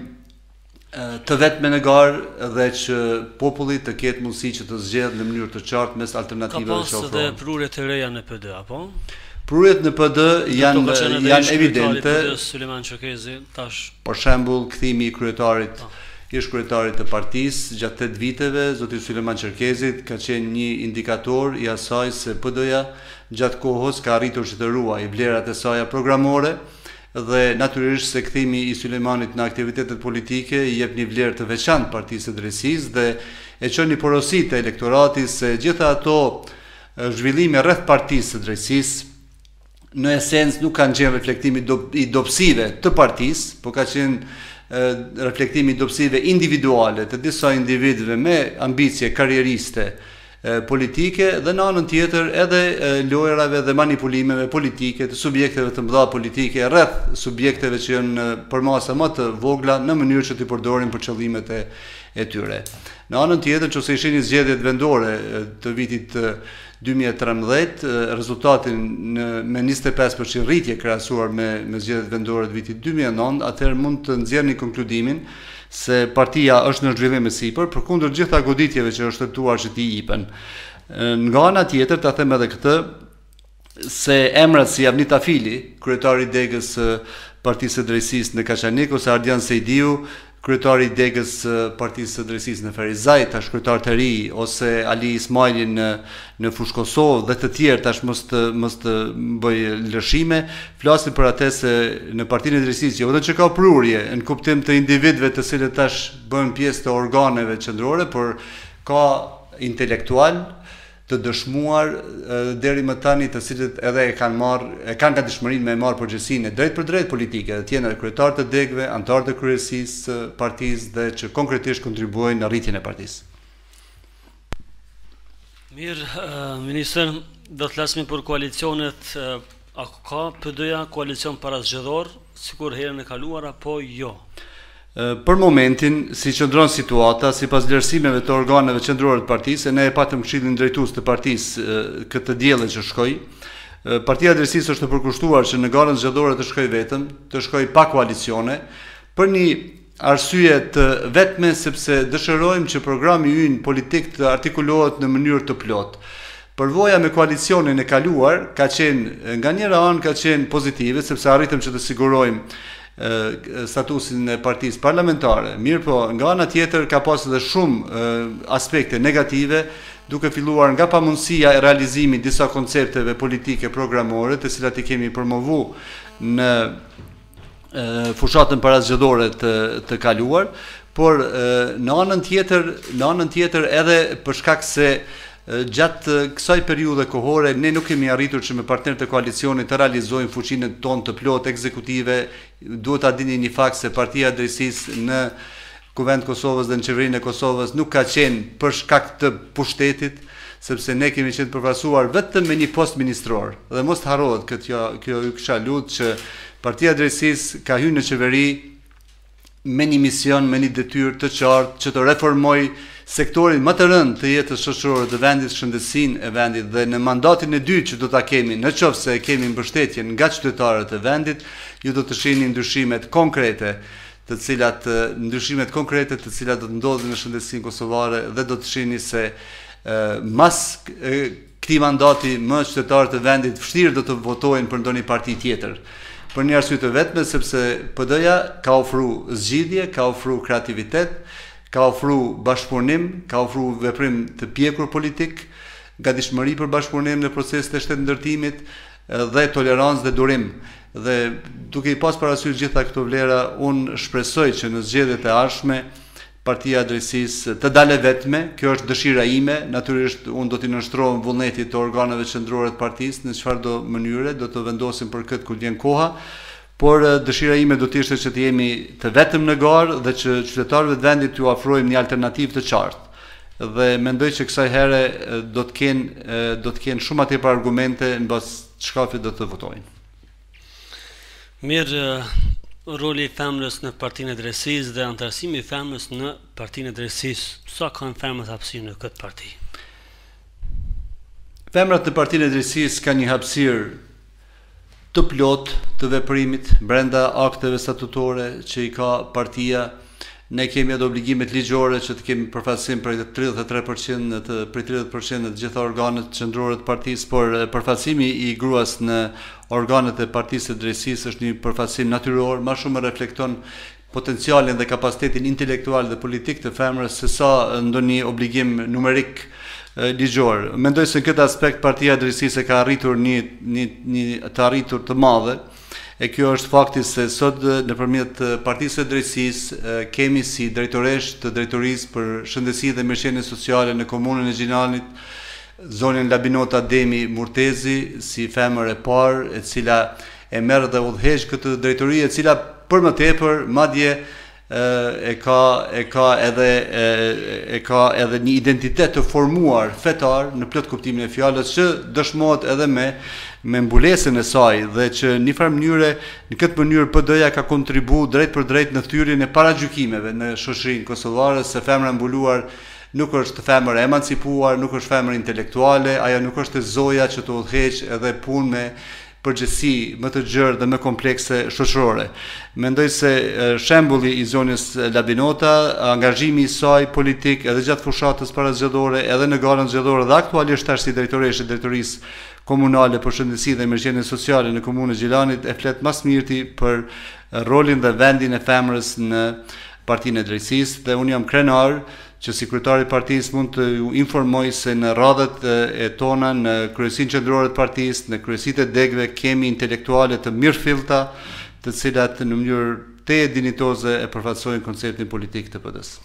të vetme në garë dhe që populli të ketë mundësi që të zgjedhë në mënyrë të qartë mes alternativave që ofrohen. Ka pas edhe prurje të reja në P D, apo? Prurjet në P D janë janë evidente. Sulejman Çerkezi tash. Për shembull, kthimi i kryetarit ish kryetarit të partisë gjatë tetë viteve, zoti Sulejman Çerkezi ka qenë një indikator i asaj se P D-ja gjatë kohës ka arritur që të ruajë vlerat e saj programore. Dhe natyrisht se kthimi i Sulejmanit në aktivitetet politike i jep një vlerë të veçantë Partisë së Drejtësisë dhe e çon një porosi të elektoratit se gjitha ato zhvillime rreth Partisë së Drejtësisë në esencë nuk kanë qenë reflektimi i dobësive të partisë, por ka qenë reflektimi i dobësive individuale të disa individëve me ambicie karrieriste politike dhe në anën tjetër edhe lojrave dhe manipulimeve politike të subjekteve të mëdha politike rreth subjekteve që janë për masa më të vogla në mënyrë që t'i përdorin për qëllimet e, e tyre. Në anën tjetër, nëse i shihni zgjedhjet vendore të vitit dy mijë e trembëdhjetë, rezultatin në, me njëzet e pesë përqind rritje krahasuar me, me zgjedhjet vendore të vitit dy mijë e nëntë, atëherë mund të nxjerrni konkludimin se partia është në zhvillim e sipër, përkundër gjitha goditjeve që është tentuar që t'i jipen. Nga ana tjetër, ta them edhe këtë, se emrat si Avnit Afili, kryetari i degës Partisë së Drejtësisë në Kaçanik, ose Ardian Sejdiu, kryetari i degës Partisë së Drejtësisë në Ferizaj, tash kryetar të ri, ose Ali Ismaili në në Fushë Kosovë dhe të tjerë, tash mos të mos të bëj lëshime, flasin për atë se në Partinë e Drejtësisë, jo vetëm që ka prurje në kuptim të individëve të cilët tash bëhen pjesë të organeve qendrore, por ka intelektual të dëshmuar deri më tani të cilët edhe e kanë marrë, e kanë gatishmërinë me marrë përgjegjësinë drejt për drejt politike, të jenë kryetarë të degëve, anëtarë të kryesisë së partisë dhe që konkretisht kontribuojnë në rritjen e partisë. Mirë, ministër, do të flasim për koalicionet, a ka P D-ja koalicion parazgjedhor, sikur herën e kaluar apo jo? Për momentin, si qëndron situata, si pas vlerësimeve të organeve qendrore të partisë, ne e patëm këshillin drejtues të partisë këtë diellë që shkoi. Partia e Drejtësisë është të përkushtuar që në garën zgjedhore të shkoj vetëm, të shkoj pa koalicione, për një arsye të vetme sepse dëshirojmë që programi ynë politik të artikulohet në mënyrë të plotë. Përvoja me koalicionin e kaluar ka qenë nga njëra anë ka qenë pozitive, sepse arritëm që të sigurojmë e, statusin e partisë parlamentare. Mirë po, nga ana tjetër ka pas edhe shumë e, aspekte negative, duke filluar nga pamundësia e realizimit disa koncepteve politike programore, të cilat i kemi promovu në e, fushatën parazgjedhore të, të kaluar, por e, në anën tjetër, në anën tjetër edhe për shkak se gjatë kësaj periudhe kohore ne nuk kemi arritur që me partnerët e koalicionit të realizojmë fuqinë tonë të plot ekzekutive. Duhet ta dini një fakt se Partia e Drejtësisë në Kuvend Kosovës dhe në qeverinë e Kosovës nuk ka qenë për shkak të pushtetit, sepse ne kemi qenë përfaqësuar vetëm me një post ministror. Dhe mos harrohet kjo kjo ju kisha lutë që Partia e Drejtësisë ka hyrë në qeveri me një mision, me një detyrë të qartë që të reformoj sektorin më të rënd të jetës shoqërore të vendit, shëndetësinë e vendit, dhe në mandatin e dytë që do ta kemi, në qoftë se kemi mbështetjen nga qytetarët e vendit, ju do të shihni ndryshimet konkrete, të cilat ndryshimet konkrete të cilat do të ndodhin në shëndetësinë kosovare, dhe do të shihni se e, mas e, këtij mandati më qytetarët e vendit vështirë do të votojnë për ndonjë parti tjetër. Për një arsye të vetme, sepse P D-ja ka ofruar zgjidhje, ka ofruar kreativitet, ka ofruar bashkëpunim, ka ofruar veprim të pjekur politik, gatishmëri për bashkëpunim në proceset e shtetëndërtimit dhe tolerancë dhe durim. Dhe duke i pas parasysh gjitha këto vlera, unë shpresoj që në zgjedhjet e ardhshme Partia e Drejtësisë të dalë vetme. Kjo është dëshira ime. Natyrisht unë do t'i nënshtrohem vullnetit të organeve qendrore të partisë në çfarë do mënyre, do të vendosim për këtë kur vjen koha. Por dëshira ime do të ishte që të jemi të vetëm në garë dhe që qytetarëve të vendit t'ju ofrojmë një alternativë të qartë. Dhe mendoj që kësaj here do të kenë do të kenë shumë atje për argumente mbas çkafit do të votojnë. Mirë, roli i femrës në Partinë e Drejtësisë dhe antarësimi i femrës në Partinë e Drejtësisë, sa kanë femrat hapësirë në këtë parti? Femrat në Partinë e Drejtësisë kanë një hapësirë të plot të veprimit brenda akteve statutore që i ka partia. Ne kemi edhe obligimet ligjore që të kemi përfaqësim për tridhjetë e tre përqind të për tridhjetë përqind të gjitha organet qendrore të partisë, por përfaqësimi i gruas në organet e Partisë së Drejtësisë është një përfaqësim natyror, më shumë reflekton potencialin dhe kapacitetin intelektual dhe politik të femrës se sa ndonjë obligim numerik ligjor. Mendoj se në këtë aspekt Partia e Drejtësisë ka arritur një një një të arritur të madhe. E kjo është fakti se sot nëpërmjet Partisë së Drejtësisë kemi si drejtoresh të drejtorisë për shëndetësi dhe mirëqenie sociale në komunën e Gjinanit zonën Labinota Demi Murtezi si femër e parë e cila e merr dhe udhëheq këtë drejtori, e cila për më tepër madje e ka e ka edhe e, e ka edhe një identitet të formuar fetar në plot kuptimin e fjalës, që dëshmohet edhe me me mbulesën e saj, dhe që në një farë mënyre në këtë mënyrë P D-ja ka kontribuar drejt për drejt në thyrjen e paragjykimeve në shoqërinë kosovare, se femra mbuluar nuk është femër e emancipuar, nuk është femër intelektuale, ajo nuk është e zoja që të udhëheq edhe punë me përgjithësi më të gjerë dhe më komplekse shoqërore. Mendoj se shembulli i zonës Labinota, angazhimi i saj politik edhe gjatë fushatës parazgjedhore, edhe në garën zgjedhore dhe aktualisht tash si drejtoreshe drejtorisë komunale për shëndetësi dhe mirëqenie sociale në komunën e Gjilanit e flet mas mirti për rolin dhe vendin e femrës në Partinë e Drejtësisë, dhe unë jam krenar që si kryetari i partisë mund të ju informoj se në radhët e tona në kryesinë qendrore të partisë, në kryesitë e degëve kemi intelektuale të mirëfillta, të cilat në mënyrë të dinjitoze e përfaqësojnë konceptin politik të P D-s.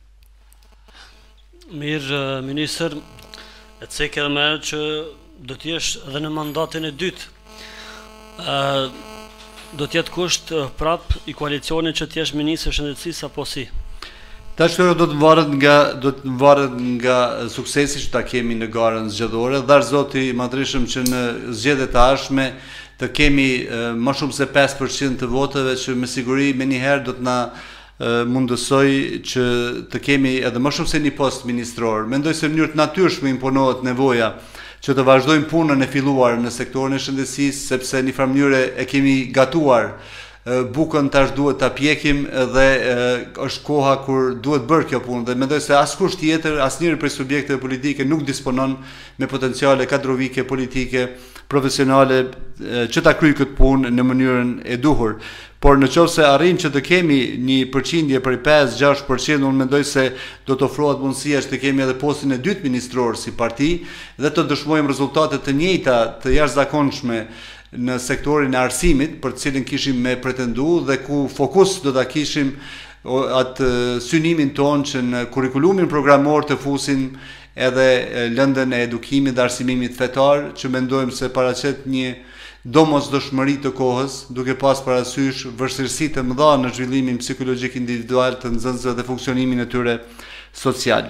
Mirë, ministër, e cek edhe më që do të jesh edhe në mandatin e dytë. Ë do të jetë kusht prap i koalicionit që të jesh ministër i shëndetësisë apo si? Tash kjo do të varet nga do të varet nga suksesi që ta kemi në garën zgjedhore. Dhash Zoti i Madhreshëm që në zgjedhjet e ardhshme të kemi më shumë se pesë përqind të votave, që me siguri me njëherë do të na mundësoj që të kemi edhe më shumë se një post ministror. Mendoj se në mënyrë të natyrshme imponohet nevoja që të vazhdojmë punën e filluar në sektorin e shëndetësisë, sepse në një farë mënyrë e kemi gatuar bukën tash duhet ta pjekim dhe është koha kur duhet bërë kjo punë dhe mendoj se askush tjetër, asnjëri prej subjekteve politike nuk disponon me potenciale kadrovike politike profesionale që ta kryejë këtë punë në mënyrën e duhur. Por në qoftë se arrim që të kemi një përqindje për pesë gjashtë për cent, unë mendoj se do të ofrohet mundësia që të kemi edhe postin e dytë ministror si parti dhe të dëshmojmë rezultate të njëjta, të jashtëzakonshme në sektorin e arsimit, për të cilin kishim me pretendu dhe ku fokus do ta kishim atë synimin ton që në kurrikulumin programor të fusin edhe lëndën e edukimit dhe arsimimit fetar, që mendojmë se paraqet një domosdoshmëri të kohës, duke pas parasysh vështirësitë të mëdha në zhvillimin psikologjik individual të nxënësve dhe funksionimin e tyre social.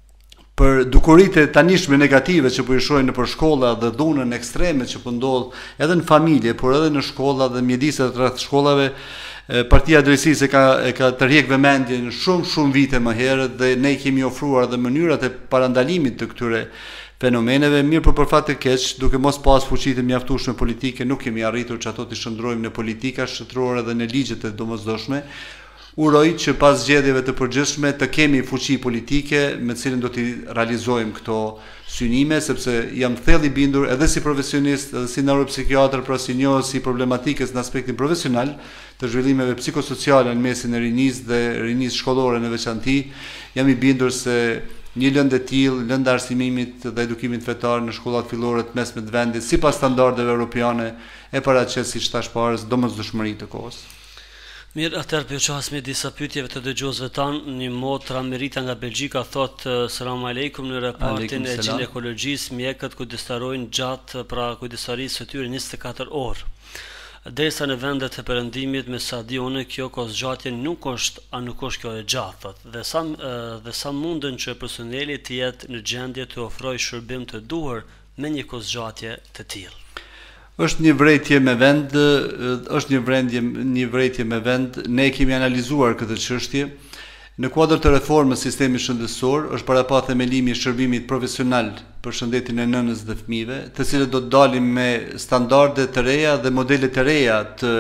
Për dukuritë tanishme negative që po i shohim nëpër shkolla dhe dhunën ekstreme që po ndodh edhe në familje, por edhe në shkolla dhe mjediset rreth shkollave, Partia e Drejtësisë e ka e ka tërheq vëmendjen shumë shumë vite më herët dhe ne kemi ofruar edhe mënyrat e parandalimit të këtyre fenomeneve, mirë por për fat të keq, duke mos pas fuqitë mjaftueshme politike, nuk kemi arritur që ato të shndrojmë në politika shtetërore dhe në ligjet e domosdoshme. Uroj që pas zgjedhjeve të përgjithshme të kemi fuqi politike me cilën do t'i realizojmë këto synime, sepse jam thellë i bindur edhe si profesionist, edhe si neuropsikiatër, pra si njohës i problematikës në aspektin profesional të zhvillimeve psikosociale në mesin e rinisë dhe rinisë shkollore në veçanti, jam i bindur se një lëndë e tillë, lënda arsimimit dhe edukimit fetar në shkollat fillore të mesme të vendit, sipas standardeve europiane, e paraqet siç thash parë domosdoshmëri të kohës. Mirë, atëherë për qasme disa pyetjeve të dëgjuesve tanë, një motra Merita nga Belgjika thot selam aleikum, në repartin e ginekologjisë mjekët kujdestarojnë gjatë pra kujdestarisë së tyre njëzet e katër orë. Derisa në vendet e perëndimit me sa di unë kjo kozgjatje nuk është, a nuk është kjo e gjatë, dhe sa dhe sa mundën që personeli të jetë në gjendje të ofrojë shërbim të duhur me një kozgjatje të tillë. Është një vërejtje me vend, është një vërejtje, një vërejtje me vend, ne kemi analizuar këtë çështje. Në kuadër të reformës sistemit shëndetësor, është paraqit themelimi i shërbimit profesional për shëndetin e nënës dhe fëmijëve, të cilët do të dalim me standarde të reja dhe modele të reja të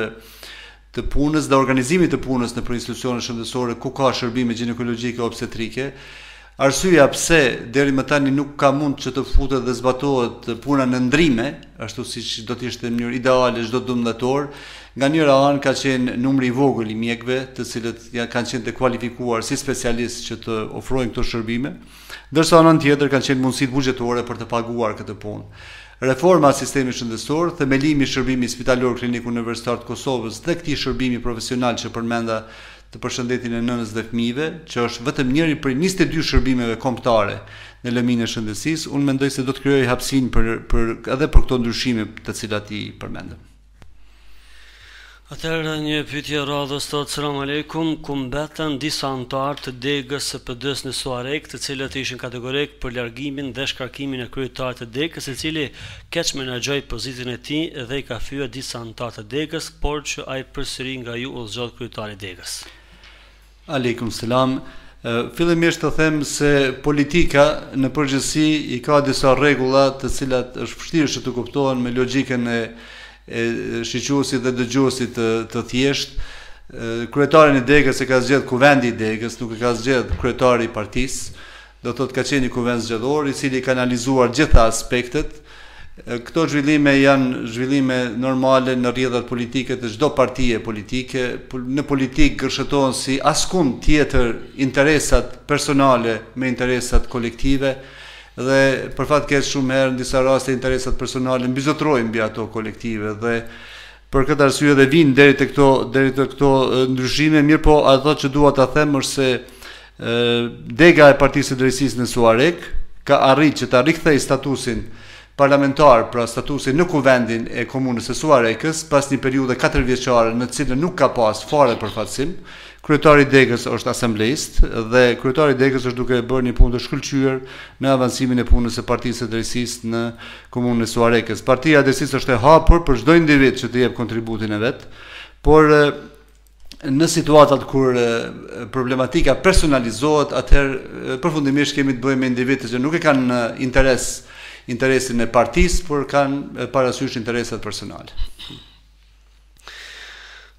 të punës dhe organizimit të punës në institucione shëndetësore ku ka shërbime ginekologjike obstetrike. Arsyeja pse deri më tani nuk ka mund që të futet dhe zbatohet puna në ndrime, ashtu siç do të ishte në mënyrë ideale çdo dhjetor, nga njëra anë ka qenë numri i vogël i mjekëve, të cilët ja kanë qenë të kualifikuar si specialistë që të ofrojnë këto shërbime, ndërsa anën tjetër kanë qenë mundësitë buxhetore për të paguar këtë punë. Reforma e sistemit shëndetësor, themelimi i shërbimit spitalor klinik universitar të Kosovës dhe këtij shërbimi profesional që përmenda të përshëndetin e nënës dhe fëmijëve, që është vetëm njëri prej njëzet e dy shërbimeve kombëtare në lëmin e shëndetësisë, unë mendoj se do të krijojë hapësinë për për edhe për këto ndryshime të cilat i përmendëm. Atëherë një pyetje radhës thot selam aleikum, ku mbeten disa anëtarë të degës së P D-s në Suarek, të cilët ishin kategorik për largimin dhe shkarkimin e kryetarit të degës, i cili keq menaxhoi pozitën e tij dhe i ka fyer disa anëtarë të degës, por që ai përsëri nga ju udhëzohet kryetari i degës. Aleikum selam. Fillimisht të them se politika në përgjithësi i ka disa rregulla të cilat është vështirë që të kuptohen me logjikën e e shiquesit dhe dëgjuesit të, të thjesht. Kryetarin e degës e ka zgjedh kuvendi i degës, nuk e ka zgjedh kryetari i partisë, do thotë ka qenë një kuvend zgjedhor i cili ka analizuar gjitha aspektet. Këto zhvillime janë zhvillime normale në rrjedhat politike të çdo partie politike. Në politikë gërshëtohen si askund tjetër interesat personale me interesat kolektive, dhe për fat keq shumë herë në disa raste interesat personale mbizotrojnë mbi ato kolektive dhe për këtë arsye dhe vinë deri te këto deri te këto ndryshime. Mirë po, ato që dua ta them është se e, dega e Partisë së Drejtësisë në Suarek ka arritur që ta rikthejë statusin parlamentar, pra statusin në kuvendin e komunës së Suarekës pas një periudhe katër vjeçare në cilën nuk ka pas fare përfaqësim. Kryetari i degës është asamblejist dhe kryetari i degës është duke bërë një punë të shkëlqyer në avancimin e punës së Partisë së Drejtësisë në komunën e Suarekës. Partia e Drejtësisë është e hapur për çdo individ që të jep kontributin e vet, por në situatat kur problematika personalizohet, atëherë përfundimisht kemi të bëjmë me individë që nuk e kanë interes interesin e partisë, por kanë parasysh interesat personale.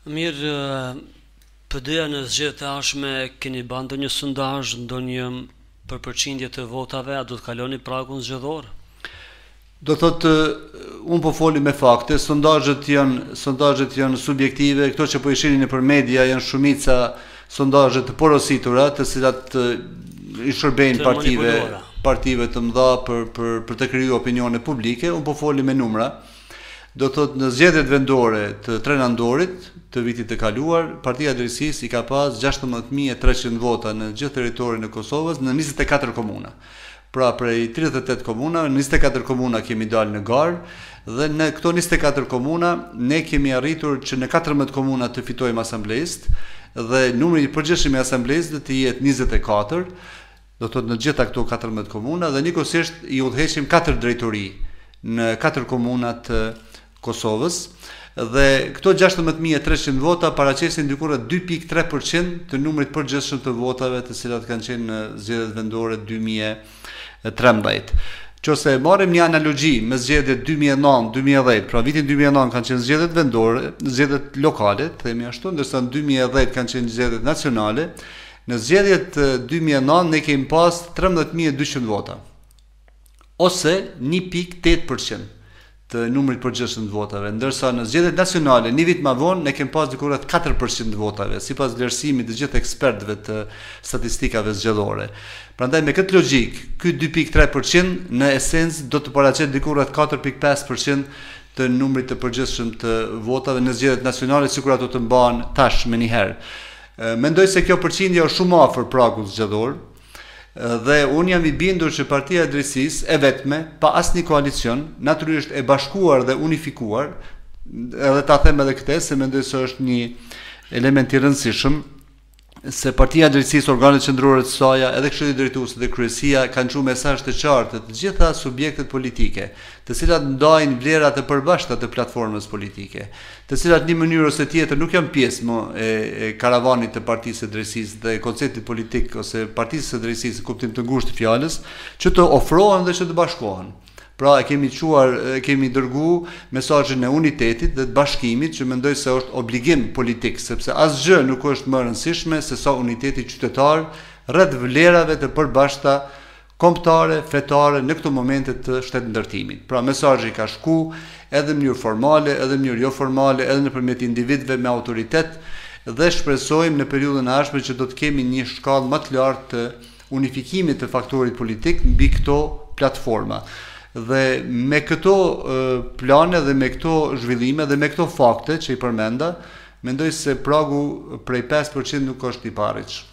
Mirë, P D-ja në zgjedhjet e ardhshme keni bërë ndonjë sondazh, ndonjë për përqindje të votave, a do të kaloni pragun zgjedhor? Do thotë, unë po foli me fakte, sondazhet janë sondazhet janë subjektive, këto që po i shihni nëpër media janë shumica sondazhe të porositura, të cilat i shërbejnë partive partive të mëdha për për për të krijuar opinione publike. Unë po foli me numra. Do thotë në zgjedhjet vendore të tre nëntorit të vitit të kaluar, Partia e Drejtësisë i ka pas gjashtëmbëdhjetë mijë e treqind vota në gjithë territorin e Kosovës në njëzet e katër komuna. Pra prej tridhjetë e tetë komuna, në njëzet e katër komuna kemi dalë në garë dhe në këto njëzet e katër komuna ne kemi arritur që në katërmbëdhjetë komuna të fitojmë asamblejist dhe numri i përgjithshëm i asamblejisë do të jetë njëzet e katër, do thotë në gjitha këto katërmbëdhjetë komuna dhe njëkohësisht i udhëheqim katër drejtori në katër komuna të Kosovës dhe këto gjashtëmbëdhjetë mijë e treqind vota paraqesin diku rreth dy pikë tre përqind të numrit përgjithshëm të votave të cilat kanë qenë në zgjedhjet vendore dy mijë e trembëdhjetë. Qose marrim një analogji me zgjedhjet dy mijë e nëntë dy mijë e dhjetë, pra vitin dy mijë e nëntë kanë qenë zgjedhjet vendore, zgjedhjet lokale, themi ashtu, ndërsa në dy mijë e dhjetë kanë qenë zgjedhjet nacionale. Në zgjedhjet dy mijë e nëntë ne kemi pas trembëdhjetë mijë e dyqind vota, ose një pikë tetë përqind të numrit përgjithshëm të votave, ndërsa në zgjedhjet nacionale një vit më vonë ne kemi pas diku rreth katër përqind të votave, sipas vlerësimit të gjithë ekspertëve të statistikave zgjedhore. Prandaj me këtë logjik, ky dy pikë tre përqind në esencë do të paraqet diku rreth katër pikë pesë përqind të numrit të përgjithshëm të votave në zgjedhjet nacionale, sikur ato të mbahen tash më një herë. Mendoj se kjo përqindje është shumë afër pragut zgjedhor. Dhe unë jam i bindur që Partia e Drejtësisë e vetme, pa asnjë koalicion, natyrisht e bashkuar dhe unifikuar, edhe ta them edhe këtë se mendoj se është një element i rëndësishëm, se Partia e Drejtësisë, organet qendrore të saj, edhe Këshilli Drejtues dhe Kryesia kanë çuar mesazh të qartë të gjitha subjektet politike, të cilat ndajnë vlerat e përbashkëta të platformës politike, të cilat në një mënyrë ose tjetër nuk janë pjesë më e, e karavanit të Partisë së Drejtësisë dhe konceptit politik ose Partisë së Drejtësisë në kuptim të ngushtë të fjalës, që të ofrohen dhe që të bashkohen. Pra e kemi quar, e kemi dërgu mesazhin e unitetit dhe të bashkimit, që mendoj se është obligim politik, sepse asgjë nuk është më e rëndësishme se sa uniteti qytetar rreth vlerave të përbashkëta kombëtare, fetare në këto momente të shtetëndërtimit. Pra mesazhi ka shku edhe në mënyrë formale, edhe në mënyrë jo formale, edhe nëpërmjet individëve me autoritet dhe shpresojmë në periudhën e ardhshme që do të kemi një shkallë më të lartë të unifikimit të faktorit politik mbi këto platforma. Dhe me këto plane dhe me këto zhvillime dhe me këto fakte që i përmenda, mendoj se pragu prej pesë përqind nuk është i parritshëm.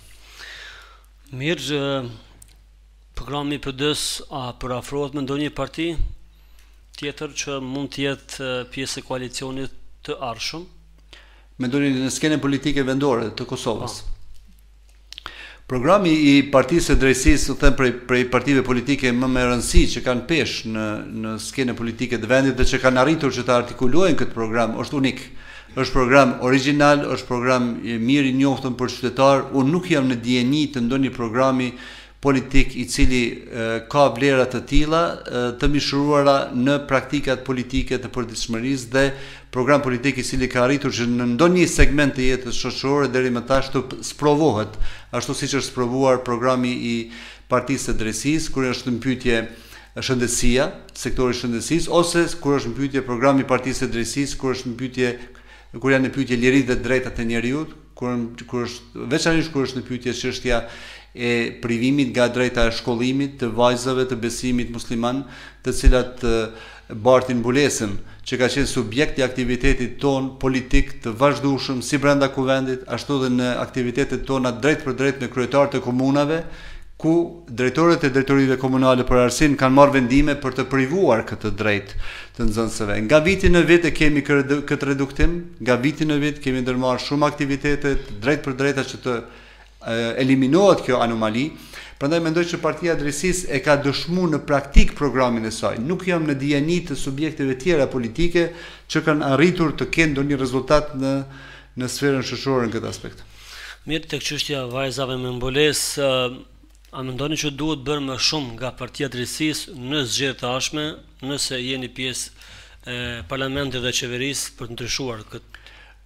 Mirë, programi i P D-s a përafrohet me ndonjë parti tjetër që mund të jetë pjesë e koalicionit të ardhshëm? Mendoni në skenën politike vendore të Kosovës. Ah. Programi i Partisë së Drejtësisë, u them prej prej partive politike më me rëndësi që kanë peshë në në skenën politike të vendit dhe që kanë arritur që të artikulojnë këtë program, është unik. Është program original, është program i mirë i njoftën për qytetar. Unë nuk jam në dijeni të ndonjë programi politik i cili e, ka vlera të tilla e, të mishëruara në praktikat politike të përditshmërisë dhe program politik i cili ka arritur që në ndonjë segment të jetës shoqërore deri më tash të sprovohet, ashtu siç është sprovuar programi i Partisë së Drejtësisë, kur është në pyetje shëndetësia, sektori i shëndetësisë, ose kur është në pyetje programi i Partisë së Drejtësisë, kur është në pyetje kur janë në pyetje liritë dhe drejtat e njerëzit, kur kur është veçanërisht kur është në pyetje çështja e privimit nga drejta e shkollimit të vajzave të besimit musliman, të cilat bartin mbulesën që ka qenë subjekt i aktivitetit ton politik të vazhdueshëm si brenda kuvendit, ashtu dhe në aktivitetet tona drejt për drejt me kryetarët e komunave, ku drejtorët e drejtorive komunale për arsin kanë marrë vendime për të privuar këtë drejt të nxënësve. Nga viti në vit e kemi këtë reduktim, nga viti në vit kemi ndërmarrë shumë aktivitete drejt për drejta që të eliminohet kjo anomali. Prandaj mendoj që Partia e Drejtësisë e ka dëshmuar në praktik programin e saj. Nuk jam në dijeni të subjekteve tjera politike që kanë arritur të kenë ndonjë rezultat në në sferën shoqërore në këtë aspekt. Mirë, tek çështja e vajzave me mbulesë, a mendoni që duhet bërë më shumë nga Partia e Drejtësisë në zgjedhjet e ardhshme, nëse jeni pjesë e parlamentit dhe qeverisë për të ndryshuar këtë?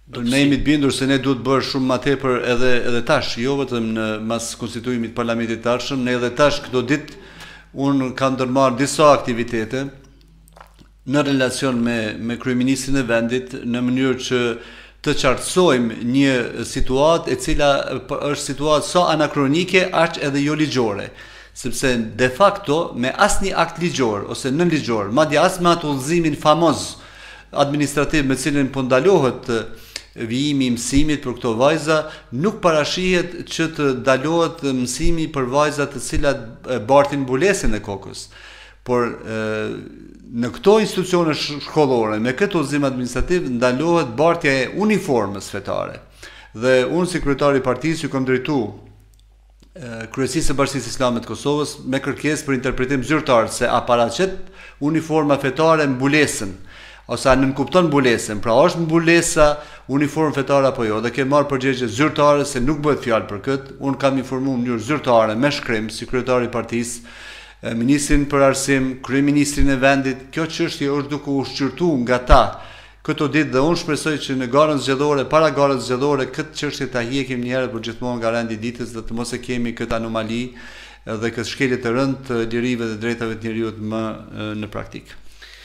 Ne jemi të bindur se ne duhet bërë shumë më tepër edhe edhe tash, jo vetëm në mas konstituimit të parlamentit të ardhshëm, ne edhe tash këto ditë unë kam ndërmarrë disa aktivitete në relacion me me kryeministrin e vendit në mënyrë që të qartësojmë një situatë e cila është situatë sa anakronike aq edhe jo ligjore, sepse de facto me asnjë akt ligjor ose nën ligjor, madje as me atë udhëzimin famoz administrativ me cilin po ndalohet vijimi i mësimit për këto vajza, nuk parashihet që të ndalohet mësimi për vajzat të cilat bartin mbulesën e kokës. Por e, në këto institucione shkollore, me këtë udhëzim administrativ, ndalohet bartja e uniformës fetare. Dhe unë si kryetari i partisë ju kam drejtuar Kryesisë së Bashkisë Islame të Kosovës me kërkesë për interpretim zyrtar se a paraqet uniforma fetare mbulesën ose a nënkupton mbulesën, pra është mbulesa uniform fetare apo jo, dhe ke marrë përgjigje zyrtare se nuk bëhet fjalë për këtë. Unë kam informuar në mënyrë zyrtare me shkrim si kryetari i partisë, ministrin për arsim, kryeministrin e vendit. Kjo çështje është duke u shqyrtuar nga ta këto ditë dhe unë shpresoj që në garën zgjedhore, para garës zgjedhore, këtë çështje ta hiqim një herë për gjithmonë nga rendi i ditës dhe të mos e kemi këtë anomali dhe këtë shkelje të rëndë të lirive dhe drejtave të njerëzit më në praktikë.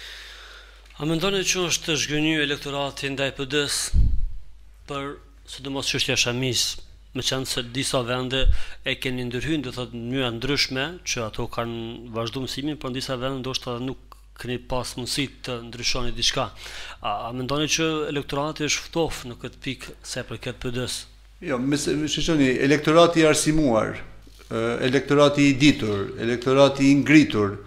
A mendoni që është zhgënjur elektorati ndaj P D-s për sidomos çështja Shamis, me qenë se disa vende e keni ndërhyrë, do thotë në mënyra ndryshme, që ato kanë vazhduar mësimin, por në disa vende ndoshta nuk keni pas mundësi të ndryshoni diçka. A, a mendoni që elektorati është ftoftë në këtë pikë sa përket P D-s? Jo, më shishoni, elektorati i arsimuar, elektorati i ditur, elektorati i ngritur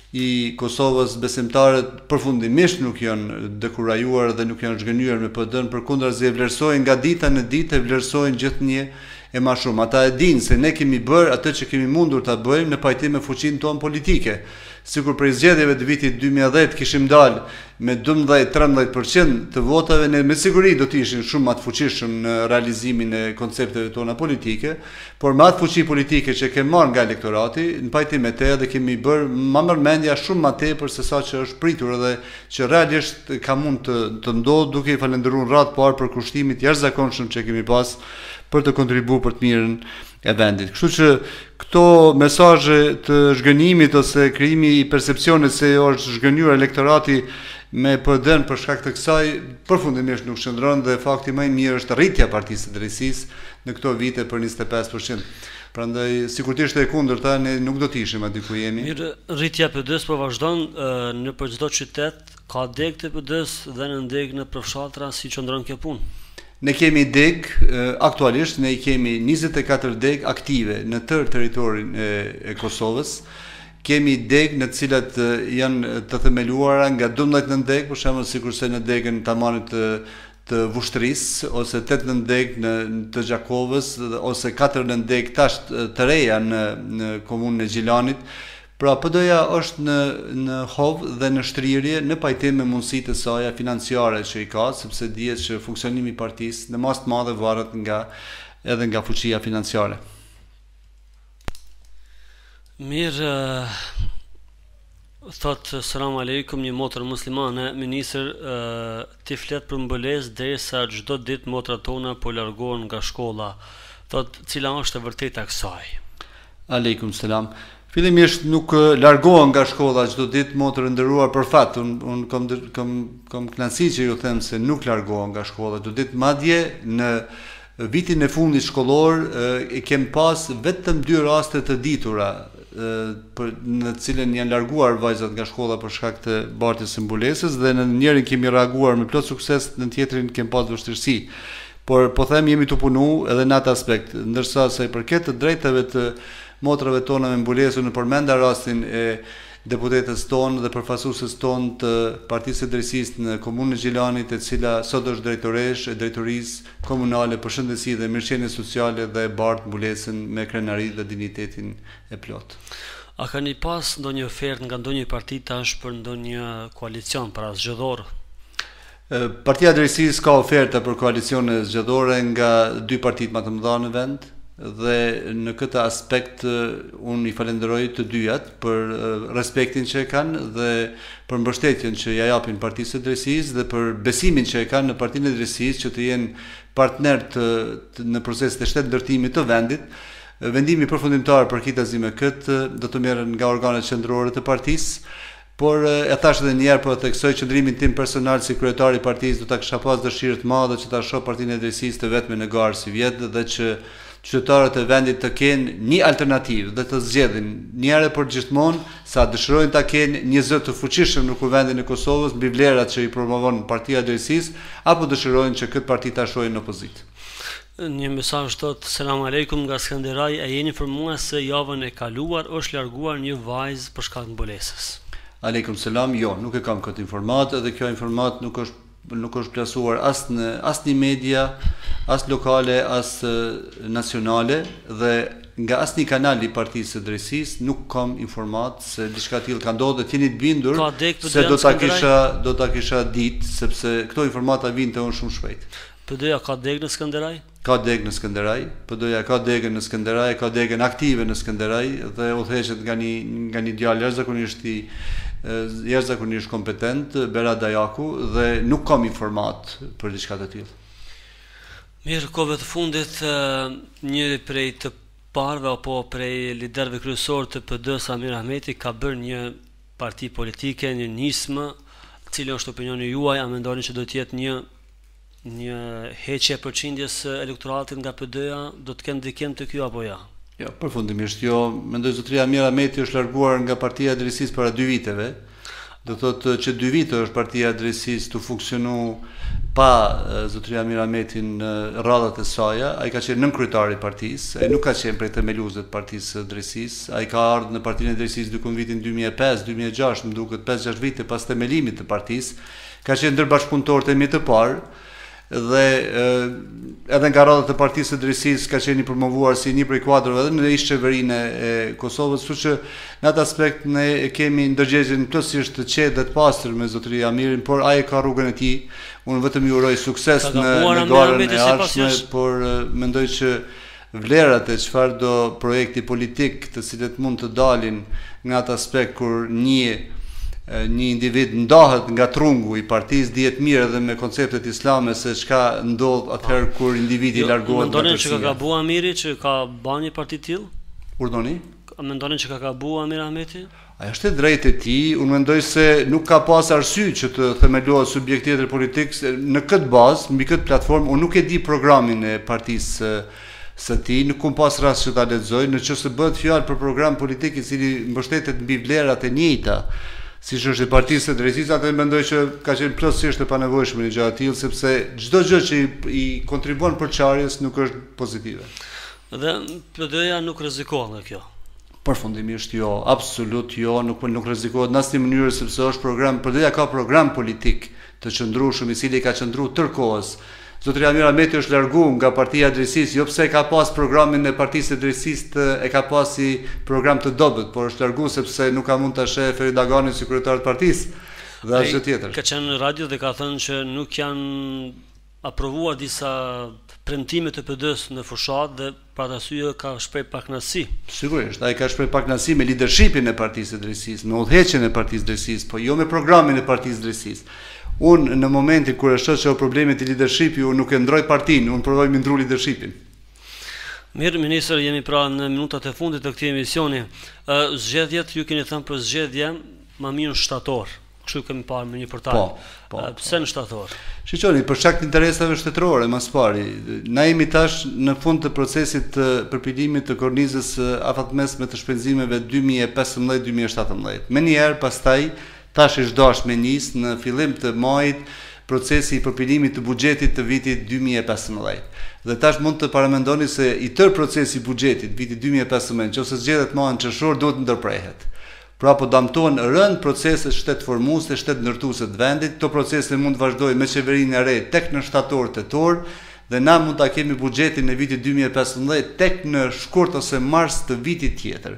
i Kosovës, besimtarët përfundimisht nuk janë dekurajuar dhe nuk janë zhgënjur me P D-n, përkundrazi e vlerësojnë nga dita në ditë, e vlerësojnë gjithnjë e më shumë. Ata e dinë se ne kemi bërë atë që kemi mundur ta bëjmë në pajtim me fuqinë tonë politike. Sikur për zgjedhjeve të vitit dy mijë e dhjetë kishim dalë me dymbëdhjetë tridhjetë përqind të votave, ne me siguri do të ishin shumë më të fuqishëm në realizimin e koncepteve tona politike, por me atë fuqi politike që kemi marrë nga elektorati, në pajtim me te dhe kemi bërë më mërmendja shumë më tepër se sa që është pritur dhe që realisht ka mund të, të ndodhë, duke i falendëruar radhë parë për kushtimit jashtëzakonshëm që kemi pas për të kontribuar për të mirën e vendit. Kështu që këto mesazhe të zhgënimit ose krijimi i percepcionit se është zhgënjur elektorati me P D-n për shkak të kësaj përfundimisht nuk shndron dhe fakti më i mirë është rritja e Partisë së Drejtësisë në këto vite për njëzet e pesë përqind. Prandaj sikur të ishte e kundërta ne nuk do të ishim aty ku jemi. Mirë, rritja e P D-s po vazhdon në për çdo qytet, ka deg të P D-s dhe në deg në përfshatra si qëndron kjo punë. Ne kemi deg, aktualisht ne kemi njëzet e katër deg aktive në tërë territorin e, e Kosovës. Kemi deg në të cilat janë të themeluara nga dymbëdhjetë nën deg, për shembull sikurse në degën Tamanit të, të Vushtrisë, ose tetë nën deg në të Gjakovës, ose katër nën deg tash të reja në, në komunën e Gjilanit. Pra P D-ja është në, në hovë dhe në shtrirje në pajtim me mundësitë e saj financiare që i ka, sepse dihet që funksionimi i partisë në mas të madhe varet nga edhe nga fuqia financiare. Mirë, thotë selam aleikum një motër muslimane, ministër, ti flet për mbëlesë derisa çdo ditë motrat tona po largohen nga shkolla. Thotë, cila është e vërteta kësaj? Aleikum selam. Fillimisht nuk largohen nga shkolla çdo ditë motër nderuar, për fat un un kam kam kam kënaqësi që ju them se nuk largohen nga shkolla çdo ditë, madje në vitin e fundit shkollor e kem pas vetëm dy raste të ditura për në të cilën janë larguar vajzat nga shkolla për shkak të bartjes së mbulesës dhe në njërin kemi reaguar me plot sukses, në tjetrin kem pas vështirësi. Por po them jemi të punu edhe në atë aspekt, ndërsa sa i përket të drejtave të motrave tona me mbulesë, në përmenda rastin e deputetës tonë dhe përfaqësuesës tonë të Partisë së Drejtësisë në komunën e Gjilanit, e cila sot është drejtoresh e drejtorisë komunale për shëndetësi dhe mirëqenie sociale dhe e bart mbulesën me krenari dhe dignitetin e plot. A keni pas ndonjë ofertë nga ndonjë parti tash për ndonjë koalicion para zgjedhor? Partia e Drejtësisë ka oferta për koalicione zgjedhore nga dy partitë më të mëdha në vend, dhe në këtë aspekt unë i falenderoj të dyjat për respektin që e kanë dhe për mbështetjen që ja japin Partisë së Drejtësisë dhe për besimin që e kanë në Partinë e Drejtësisë që të jenë partner të, të, në proceset e shtetë ndërtimit të vendit. Vendimi përfundimtar për kitazi me këtë do të merren nga organet qendrore të partisë, por e thash edhe një herë, po theksoj qëndrimin tim personal si kryetari i partisë, do ta kisha pas dëshirë të madhe që ta shoh Partinë e Drejtësisë të vetme në garë si vjet dhe që qytetarët e vendit të kenë një alternativë dhe të zgjedhin një herë për gjithmonë sa dëshirojnë ta kenë një zë të fuqishëm në kuvendin e Kosovës mbi vlerat që i promovon Partia e Drejtësisë apo dëshirojnë që këtë parti ta shohin në opozitë. Një mesazh thot selam aleikum nga Skënderaj, e jeni informuar se javën e kaluar është larguar një vajzë për shkak të mbulesës. Aleikum selam, jo, nuk e kam këtë informat dhe kjo informat nuk është nuk është plasuar as në as një media, as lokale, as nacionale dhe nga as një kanal i Partisë së Drejtësisë nuk kam informat se diçka tillë ka ndodhur dhe t'jeni të bindur se do ta kisha do ta kisha ditë sepse këto informata vijnë te unë shumë shpejt. P D-ja ka deg në Skënderaj? Ka deg në Skënderaj, P D-ja ka degën në Skënderaj, ka degën aktive në Skënderaj dhe udhëheqet nga një nga një djalë jashtëzakonisht i jashtëzakonisht kompetent, Bera Dajaku, dhe nuk kam informat për diçka të tillë. Mirë, kohëve të fundit njëri prej të parëve apo prej liderëve kryesor të P D-s, Amir Ahmeti, ka bërë një parti politike, një nismë, cili është opinioni juaj, a mendoni që do të jetë një një heqje përqindjes elektoratit nga P D-ja, do të kenë ndikim të kjo apo ja? Jo, përfundimisht jo, mendoj zotëria Amir Ahmeti është larguar nga Partia e Drejtësisë para dy viteve. Do thotë që dy vite është Partia e Drejtësisë të funksionu pa zotëria Amir Ahmetin në radhat e saj. Ai ka qenë nënkryetari i partisë, ai nuk ka qenë prej themeluesve të Partisë së Drejtësisë. Ai ka ardhur në Partinë e Drejtësisë dikon vitin dy mijë e pesë dy mijë e gjashtë, më duket pesë gjashtë vite pas themelimit të partisë. Ka qenë ndër bashkëpunëtorët e mi të parë dhe edhe nga radhat e Partisë së Drejtësisë ka qenë i promovuar si një prej kuadrove edhe në ish-qeverinë e Kosovës, kështu që në atë aspekt ne kemi ndërgjegjjen plotësisht të qetë dhe të pastër me zotëria Amirin, por ai ka rrugën e tij. Unë vetëm ju uroj sukses në në garën e ardhshme, por mendoj që vlerat e çfarë do projekti politik të cilët mund të dalin nga atë aspekt kur një një individ ndahet nga trungu i partisë, dihet mirë edhe me konceptet islame se çka ndodh atëherë kur individi largohet nga partia. Mendoni që ka gabuar Amiri që ka bën një parti të tillë? Urdhoni? Mendoni që ka gabuar Amir Ahmeti? Ai është e drejtë e tij, unë mendoj se nuk ka pas arsye që të themelohet subjekt tjetër politik në këtë bazë, mbi këtë platformë. Unë nuk e di programin e partisë së tij, nuk kam pas rast që ta lexoj. Nëse bëhet fjalë për program politik i cili mbështetet mbi vlerat e njëjta, siç është e Partisë së Drejtësisë, atë mendoj që ka qenë plotësisht e panevojshme një gjë e tillë, sepse çdo gjë që i, i kontribuon përçarjes nuk është pozitive. Dhe P D-ja nuk rrezikohet nga kjo. Përfundimisht jo, absolut jo, nuk nuk rrezikohet në asnjë mënyrë sepse është program, P D-ja ka program politik të qëndrueshëm i cili ka qëndruar tërkohës. Zotëria Amir Ahmeti është larguar nga Partia e Drejtësisë, jo pse ka pas programin e Partisë së Drejtësisë, e ka pas si program të dobët, por është larguar sepse nuk ka mund ta sheh Ferit Dagani si kryetar të partisë. Dhe asgjë tjetër. Ka qenë në radio dhe ka thënë që nuk janë aprovuar disa premtime të P D-s në fushat dhe për atë arsye ka shpreh pakënaqësi. Sigurisht, ai ka shpreh pakënaqësi me leadershipin e Partisë së Drejtësisë, me udhëheqjen e Partisë së Drejtësisë, po jo me programin e Partisë së Drejtësisë. Unë në momentin kur e shoh që o problemet i leadershipi, unë nuk e ndroj partinë, unë provoj me ndru leadershipin. Mirë, ministër, jemi pra në minutat e fundit të këtij emisioni. Zgjedhjet, ju keni thënë për zgjedhje më mirë shtator. Kështu kemi parë me një portal. Po, po. Pse në shtator? Shiqoni, për shkak të interesave shtetërore, mas pari, na jemi tash në fund të procesit të përpilimit të kornizës afatmesme të shpenzimeve dy mijë e pesëmbëdhjetë dy mijë e shtatëmbëdhjetë. Menjëherë pastaj tash është dashur me nis në fillim të majit procesi i përpilimit të buxhetit të vitit dy mijë e pesëmbëdhjetë. Dhe tash mund të paramendoni se i tër procesi i buxhetit vitit dy mijë e pesëmbëdhjetë, nëse zgjedhet më në qershor, duhet ndërprehet. Pra po damtohen rënd proceset shtetformuese, shtet ndërtuese të vendit. Këto procese mund të vazhdojnë me qeverinë e re tek në shtator tetor dhe na mund ta kemi buxhetin e vitit dy mijë e pesëmbëdhjetë tek në shkurt ose mars të vitit tjetër.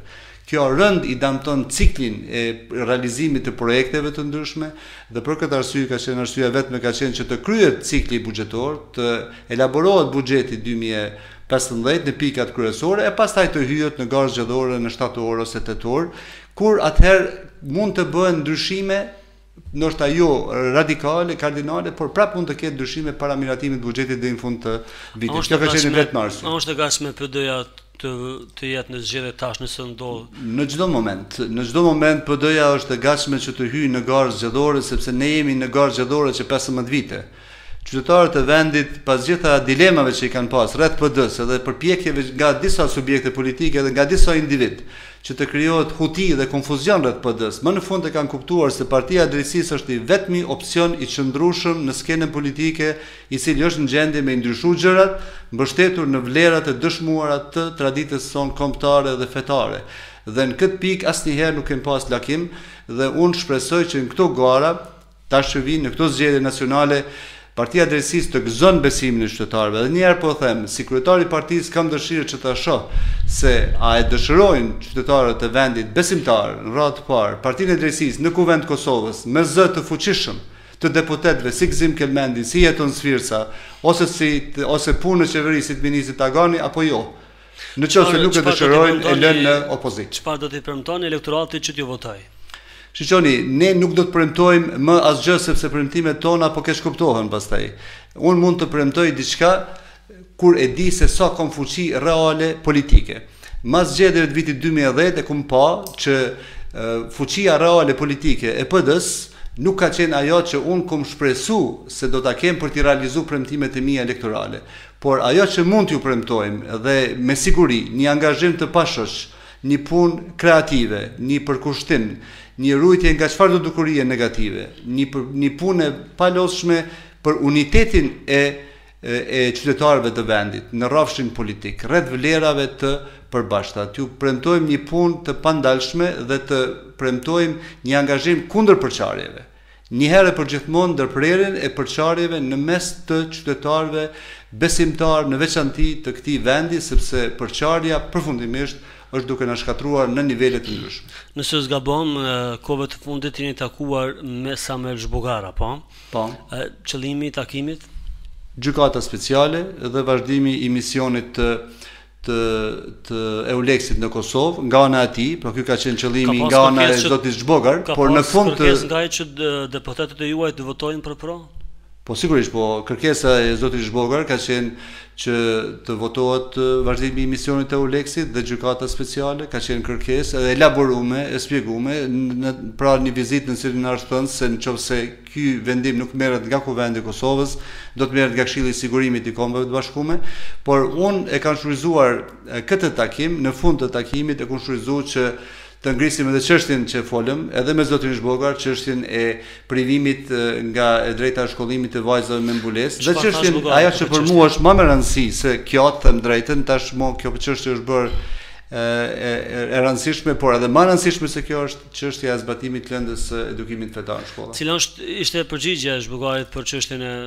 Kjo rënd i damton ciklin e realizimit të projekteve të ndryshme dhe për këtë arsye ka qenë arsyeja vetme ka qenë që të kryhet cikli buxhetor, të elaborohet buxheti dy mijë e pesëmbëdhjetë në pikat kryesore e pastaj të hyhet në garë zgjedhore në shtator ose tetor, kur atëherë mund të bëhen ndryshime ndoshta jo radikale, kardinale, por prapë mund të ketë ndryshime para miratimit të buxhetit deri në fund të vitit. Kjo ka qenë vetëm arsye. A është e gatshme P D-ja të të jetë në zgjedhje tash nëse ndodh? Në çdo moment, në çdo moment P D-ja është e gatshme që të hyjë në garë zgjedhore sepse ne jemi në garë zgjedhore që pesëmbëdhjetë vite. Qytetarët e vendit pas gjitha dilemave që i kanë pas rreth P D-s edhe përpjekjeve nga disa subjekte politike dhe nga disa individ që të krijohet huti dhe konfuzion rreth P D-s, më në fund e kanë kuptuar se Partia e Drejtësisë është i vetmi opsion i qëndrueshëm në skenën politike i cili është në gjendje me ndryshu gjërat, mbështetur në vlerat e dëshmuara të traditës sonë kombëtare dhe fetare. Dhe në këtë pikë asnjëherë nuk kemi pas lakim dhe unë shpresoj që në këto gara tash që vinë në këto zgjedhje nacionale Partia e Drejtësisë të gëzon besimin e qytetarëve. Dhe njëherë po them, si kryetari i partisë kam dëshirë që ta shoh se a e dëshirojnë qytetarët e vendit besimtar në radhë të parë Partinë e Drejtësisë në Kuvend të Kosovës me zë të fuqishëm të deputetëve si Gzim Kelmendi, si Jeton Sfirca, ose si ose punë në qeveri si ministri Tagani apo jo. Në qoftë se nuk e dëshirojnë e lënë në opozitë. Çfarë do t'i premtoni elektoratit që t'ju votojë? Shiqoni, ne nuk do të premtojmë më asgjë sepse premtimet tona po keq kuptohen pastaj. Unë mund të premtoj diçka kur e di se sa kam fuqi reale politike. Mas zgjedhjeve të vitit dy mijë e dhjetë e kum pa që uh, fuqia reale politike e P D-s nuk ka qenë ajo që unë kum shpresu se do ta kem për t'i realizuar premtimet e mia elektorale. Por ajo që mund t'ju premtojmë dhe me siguri një angazhim të pashosh, një punë kreative, një përkushtim, një rujtje nga çfarëdo dukurie negative, një një punë palosshme për unitetin e, e e qytetarëve të vendit në rrafshin politik, rreth vlerave të përbashkëta. T'ju premtojmë një punë të pandalshme dhe të premtojmë një angazhim kundër përçarjeve. Një herë për gjithmonë ndërprerjen e përçarjeve në mes të qytetarëve besimtar në veçanti të këtij vendi, sepse përçarja përfundimisht është duke na shkatruar në nivele të ndryshme. Nëse zgabon, kohëve të fundit jeni takuar me Samuel Zhbogara, po? Po. Qëllimi i takimit? Gjykata speciale dhe vazhdimi i misionit të të të Euleksit në Kosovë, nga ana e tij, por ky ka qenë qëllimi nga ana e zotit Zhbogar, por në fund të nga ai që deputetët e juaj të votojnë për pro? Po sigurisht, po kërkesa e zotit Zhbogar ka qenë që të votohet vazhdimi i misionit të Euleksit dhe gjykata speciale ka qenë kërkesë e elaboruar, e shpjeguar në pra një vizitë në cilën na është thënë se nëse ky vendim nuk merret nga Kuvendi i Kosovës, do të merret nga Këshilli i Sigurimit i Kombeve të Bashkuara, por unë e kam shfryzuar këtë takim, në fund të takimit e kam shfryzuar që të ngrisim edhe çështjen që folëm, edhe me zotin Zhbogar, çështjen e privimit nga e drejta e shkollimit të vajzave me mbulesë, dhe çështjen ajo që për mua është më me rëndësi se kjo të them drejtën, tashmë kjo çështje është bërë e, e, e rëndësishme, por edhe më rëndësishme se kjo është çështja e zbatimit të lëndës së edukimit fetar në shkolla. Cila është ishte përgjigjja e Zhbogarit për çështjen e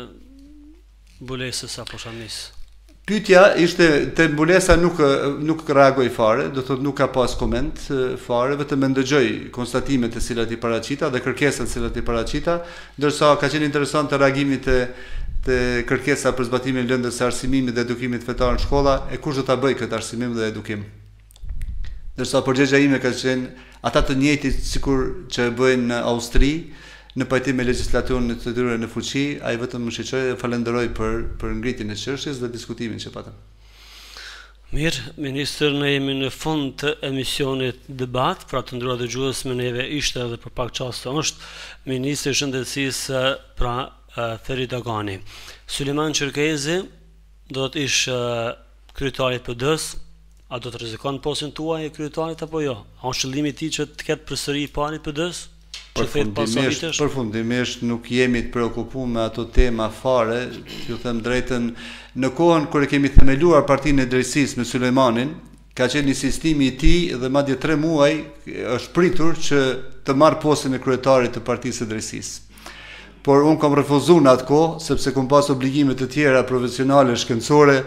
mbulesës apo shamis? Pyetja ishte te mbulesa nuk nuk reagoi fare, do thotë nuk ka pas koment fare, vetëm ndëgjoj konstatimet e cilat i paraqita dhe kërkesat e cilat i paraqita, ndërsa ka qenë interesante reagimi te te kërkesa për zbatimin e lëndës së arsimimit dhe edukimit fetar në shkolla, e kush do ta bëj këtë arsimim dhe edukim. Ndërsa përgjigjja ime ka qenë ata të njëjtit sikur që e bëjnë në Austri, në pajtim me legjislaturën të tyre në fuqi, ai vetëm më shiqoi dhe falenderoj për për ngritjen e çështjes dhe diskutimin që patëm. Mirë, ministër, ne jemi në fund të emisionit debat, pra të nderuar dëgjues, me neve ishte edhe për pak çaste është ministri i shëndetësisë, pra Feri Dagani. Sulejman Çerkezi do të ishte kryetari i P D-s, a do të rrezikon postën tuaj e kryetarit apo jo? A është qëllimi i tij që të ketë përsëri i pari P D-s? Përfundimisht, përfundimisht nuk jemi të preokupuar me ato tema fare, ju them drejtën, në kohën kur e kemi themeluar Partinë e Drejtësisë me Sulejmanin, ka qenë një sistemi i tij dhe madje tre muaj është pritur që të marr postën e kryetarit të Partisë së Drejtësisë. Por unë kam refuzuar në atë kohë sepse kam pas obligime të tjera profesionale shkencore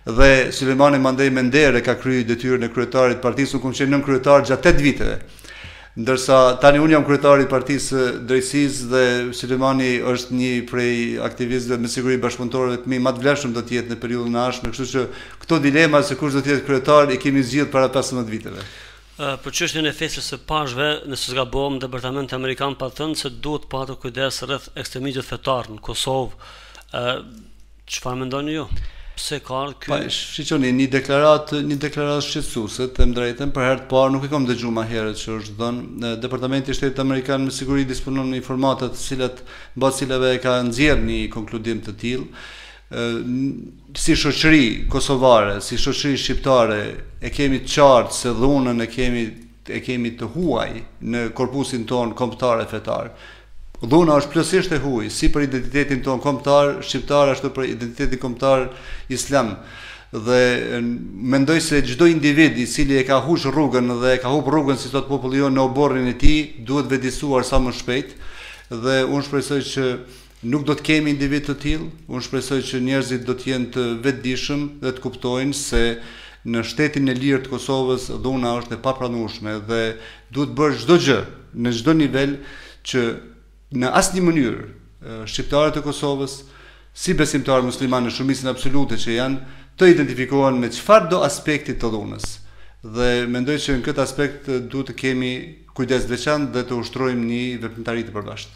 dhe Sulejmani mandej me nder e ka kryer detyrën e kryetarit të partisë, unë kam qenë nën kryetar gjatë tetë viteve. Ndërsa tani unë jam kryetari i Partisë Drejtësisë dhe Sulejmani është një prej aktivistëve me siguri bashkëpunëtorëve të mi më të vlefshëm do të jetë në periudhën e ardhshme, kështu që këto dilema se kush do të jetë kryetar i kemi zgjidhur para pesëmbëdhjetë viteve. Uh, për çështjen e fesës së pashve, nëse s'gabojmë, Departamenti Amerikan pa thënë se duhet patur kujdes rreth ekstremizmit fetar në Kosovë. Uh, Çfarë mendoni ju? Pse ka ardhur ky? Pa, shiqoni, një deklaratë, një deklaratë shqetësuese, them drejtën, për herë të parë nuk e kam dëgjuar më herët që është dhënë. Departamenti i Shtetit Amerikan me siguri disponon me informata të cilat mbas cilave ka nxjerrë një konkludim të tillë. Si shoqëri kosovare, si shoqëri shqiptare, e kemi të qartë se dhunën e kemi e kemi të huaj në korpusin ton kombëtar e fetar. Dhuna është plotësisht e huaj, si për identitetin ton kombëtar shqiptar ashtu për identitetin kombëtar islam. Dhe mendoj se çdo individ i cili e ka hush rrugën dhe e ka humb rrugën si thot populli jon në oborrin e tij, duhet vëdësuar sa më shpejt. Dhe unë shpresoj që nuk do të kemi individ të tillë, unë shpresoj që njerëzit do të jenë të vetëdijshëm dhe të kuptojnë se në shtetin e lirë të Kosovës dhuna është e papranueshme dhe duhet bërë çdo gjë në çdo nivel që në asnjë mënyrë shqiptarët e Kosovës, si besimtarë muslimanë në shumicën absolute që janë, të identifikohen me çfarëdo aspekti të dhunës. Dhe mendoj që në këtë aspekt duhet të kemi kujdes veçantë dhe të ushtrojmë një veprimtari të përbashkët.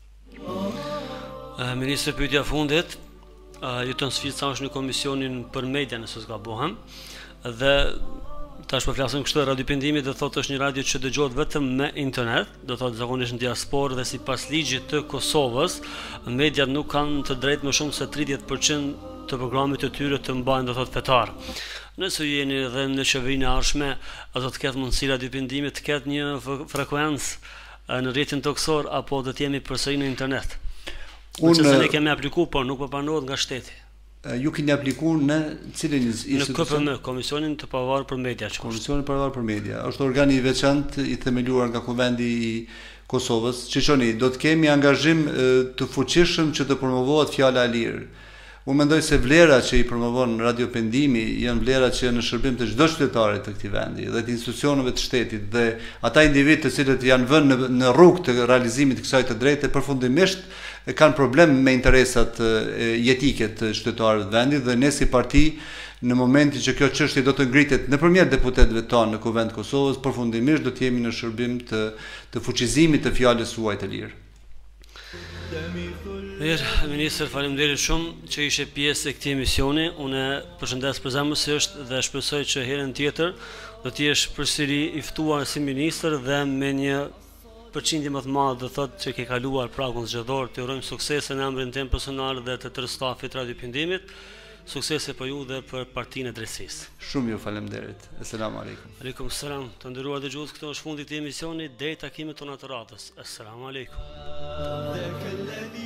Uh, Ministre, pyetja fundit, uh, jeton sfidë sa është në komisionin për media nëse s'gabohem, dhe tash po flasim kështu radiopendimi do thotë është një radio që dëgjohet vetëm me internet, do thotë zakonisht në diasporë dhe sipas ligjit të Kosovës, mediat nuk kanë të drejtë më shumë se tridhjetë përqind të programit të tyre të mbajnë do thotë fetar. Nëse jeni edhe në qeverinë e ardhshme, do të ketë mundësi radiopendimi të ketë një frekuencë në rrjetin toksor apo do të jemi përsëri në internet? Unë se ne kemi aplikuar, por nuk po pranohet nga shteti. Ju keni aplikuar në cilin institucion? Në K P M, Komisionin të Pavarur për Media. Komisionin të Pavarur për Media. Është organi i veçantë i themeluar nga Kuvendi i Kosovës. Çiçoni, do të kemi angazhim të fuqishëm që të promovohet fjala e lirë. Unë mendoj se vlera që i promovon radiopendimi janë vlera që janë në shërbim të çdo qytetarit të këtij vendi dhe të institucioneve të shtetit dhe ata individ të cilët janë vënë në, në rrugë të realizimit të kësaj të drejtë përfundimisht kanë problem me interesat jetike të qytetarëve të vendit dhe ne si parti në momentin që kjo çështje do të ngritet nëpërmjet deputetëve tonë në Kuvend të Kosovës, përfundimisht do të jemi në shërbim të, të fuqizimit të fjalës suaj të lirë. Mirë, Ministër, faleminderit shumë që ishe pjesë e këtij emisioni. Unë përshëndes përzemërisht dhe shpresoj që herën tjetër do të jesh përsëri i ftuar si ministër dhe me një përqindje më të madhe do thotë që ke kaluar pragun zgjedhor. Të urojmë suksese në emrin tim personal dhe të tërë stafit radiopendimit. Suksese për ju dhe për Partinë e Drejtësisë. Shumë ju faleminderit. Asalamu alaykum. Aleikum salam. Të nderuar dëgjues, këto është fundi i emisionit deri takimet tona të radhës. Asalamu alaykum.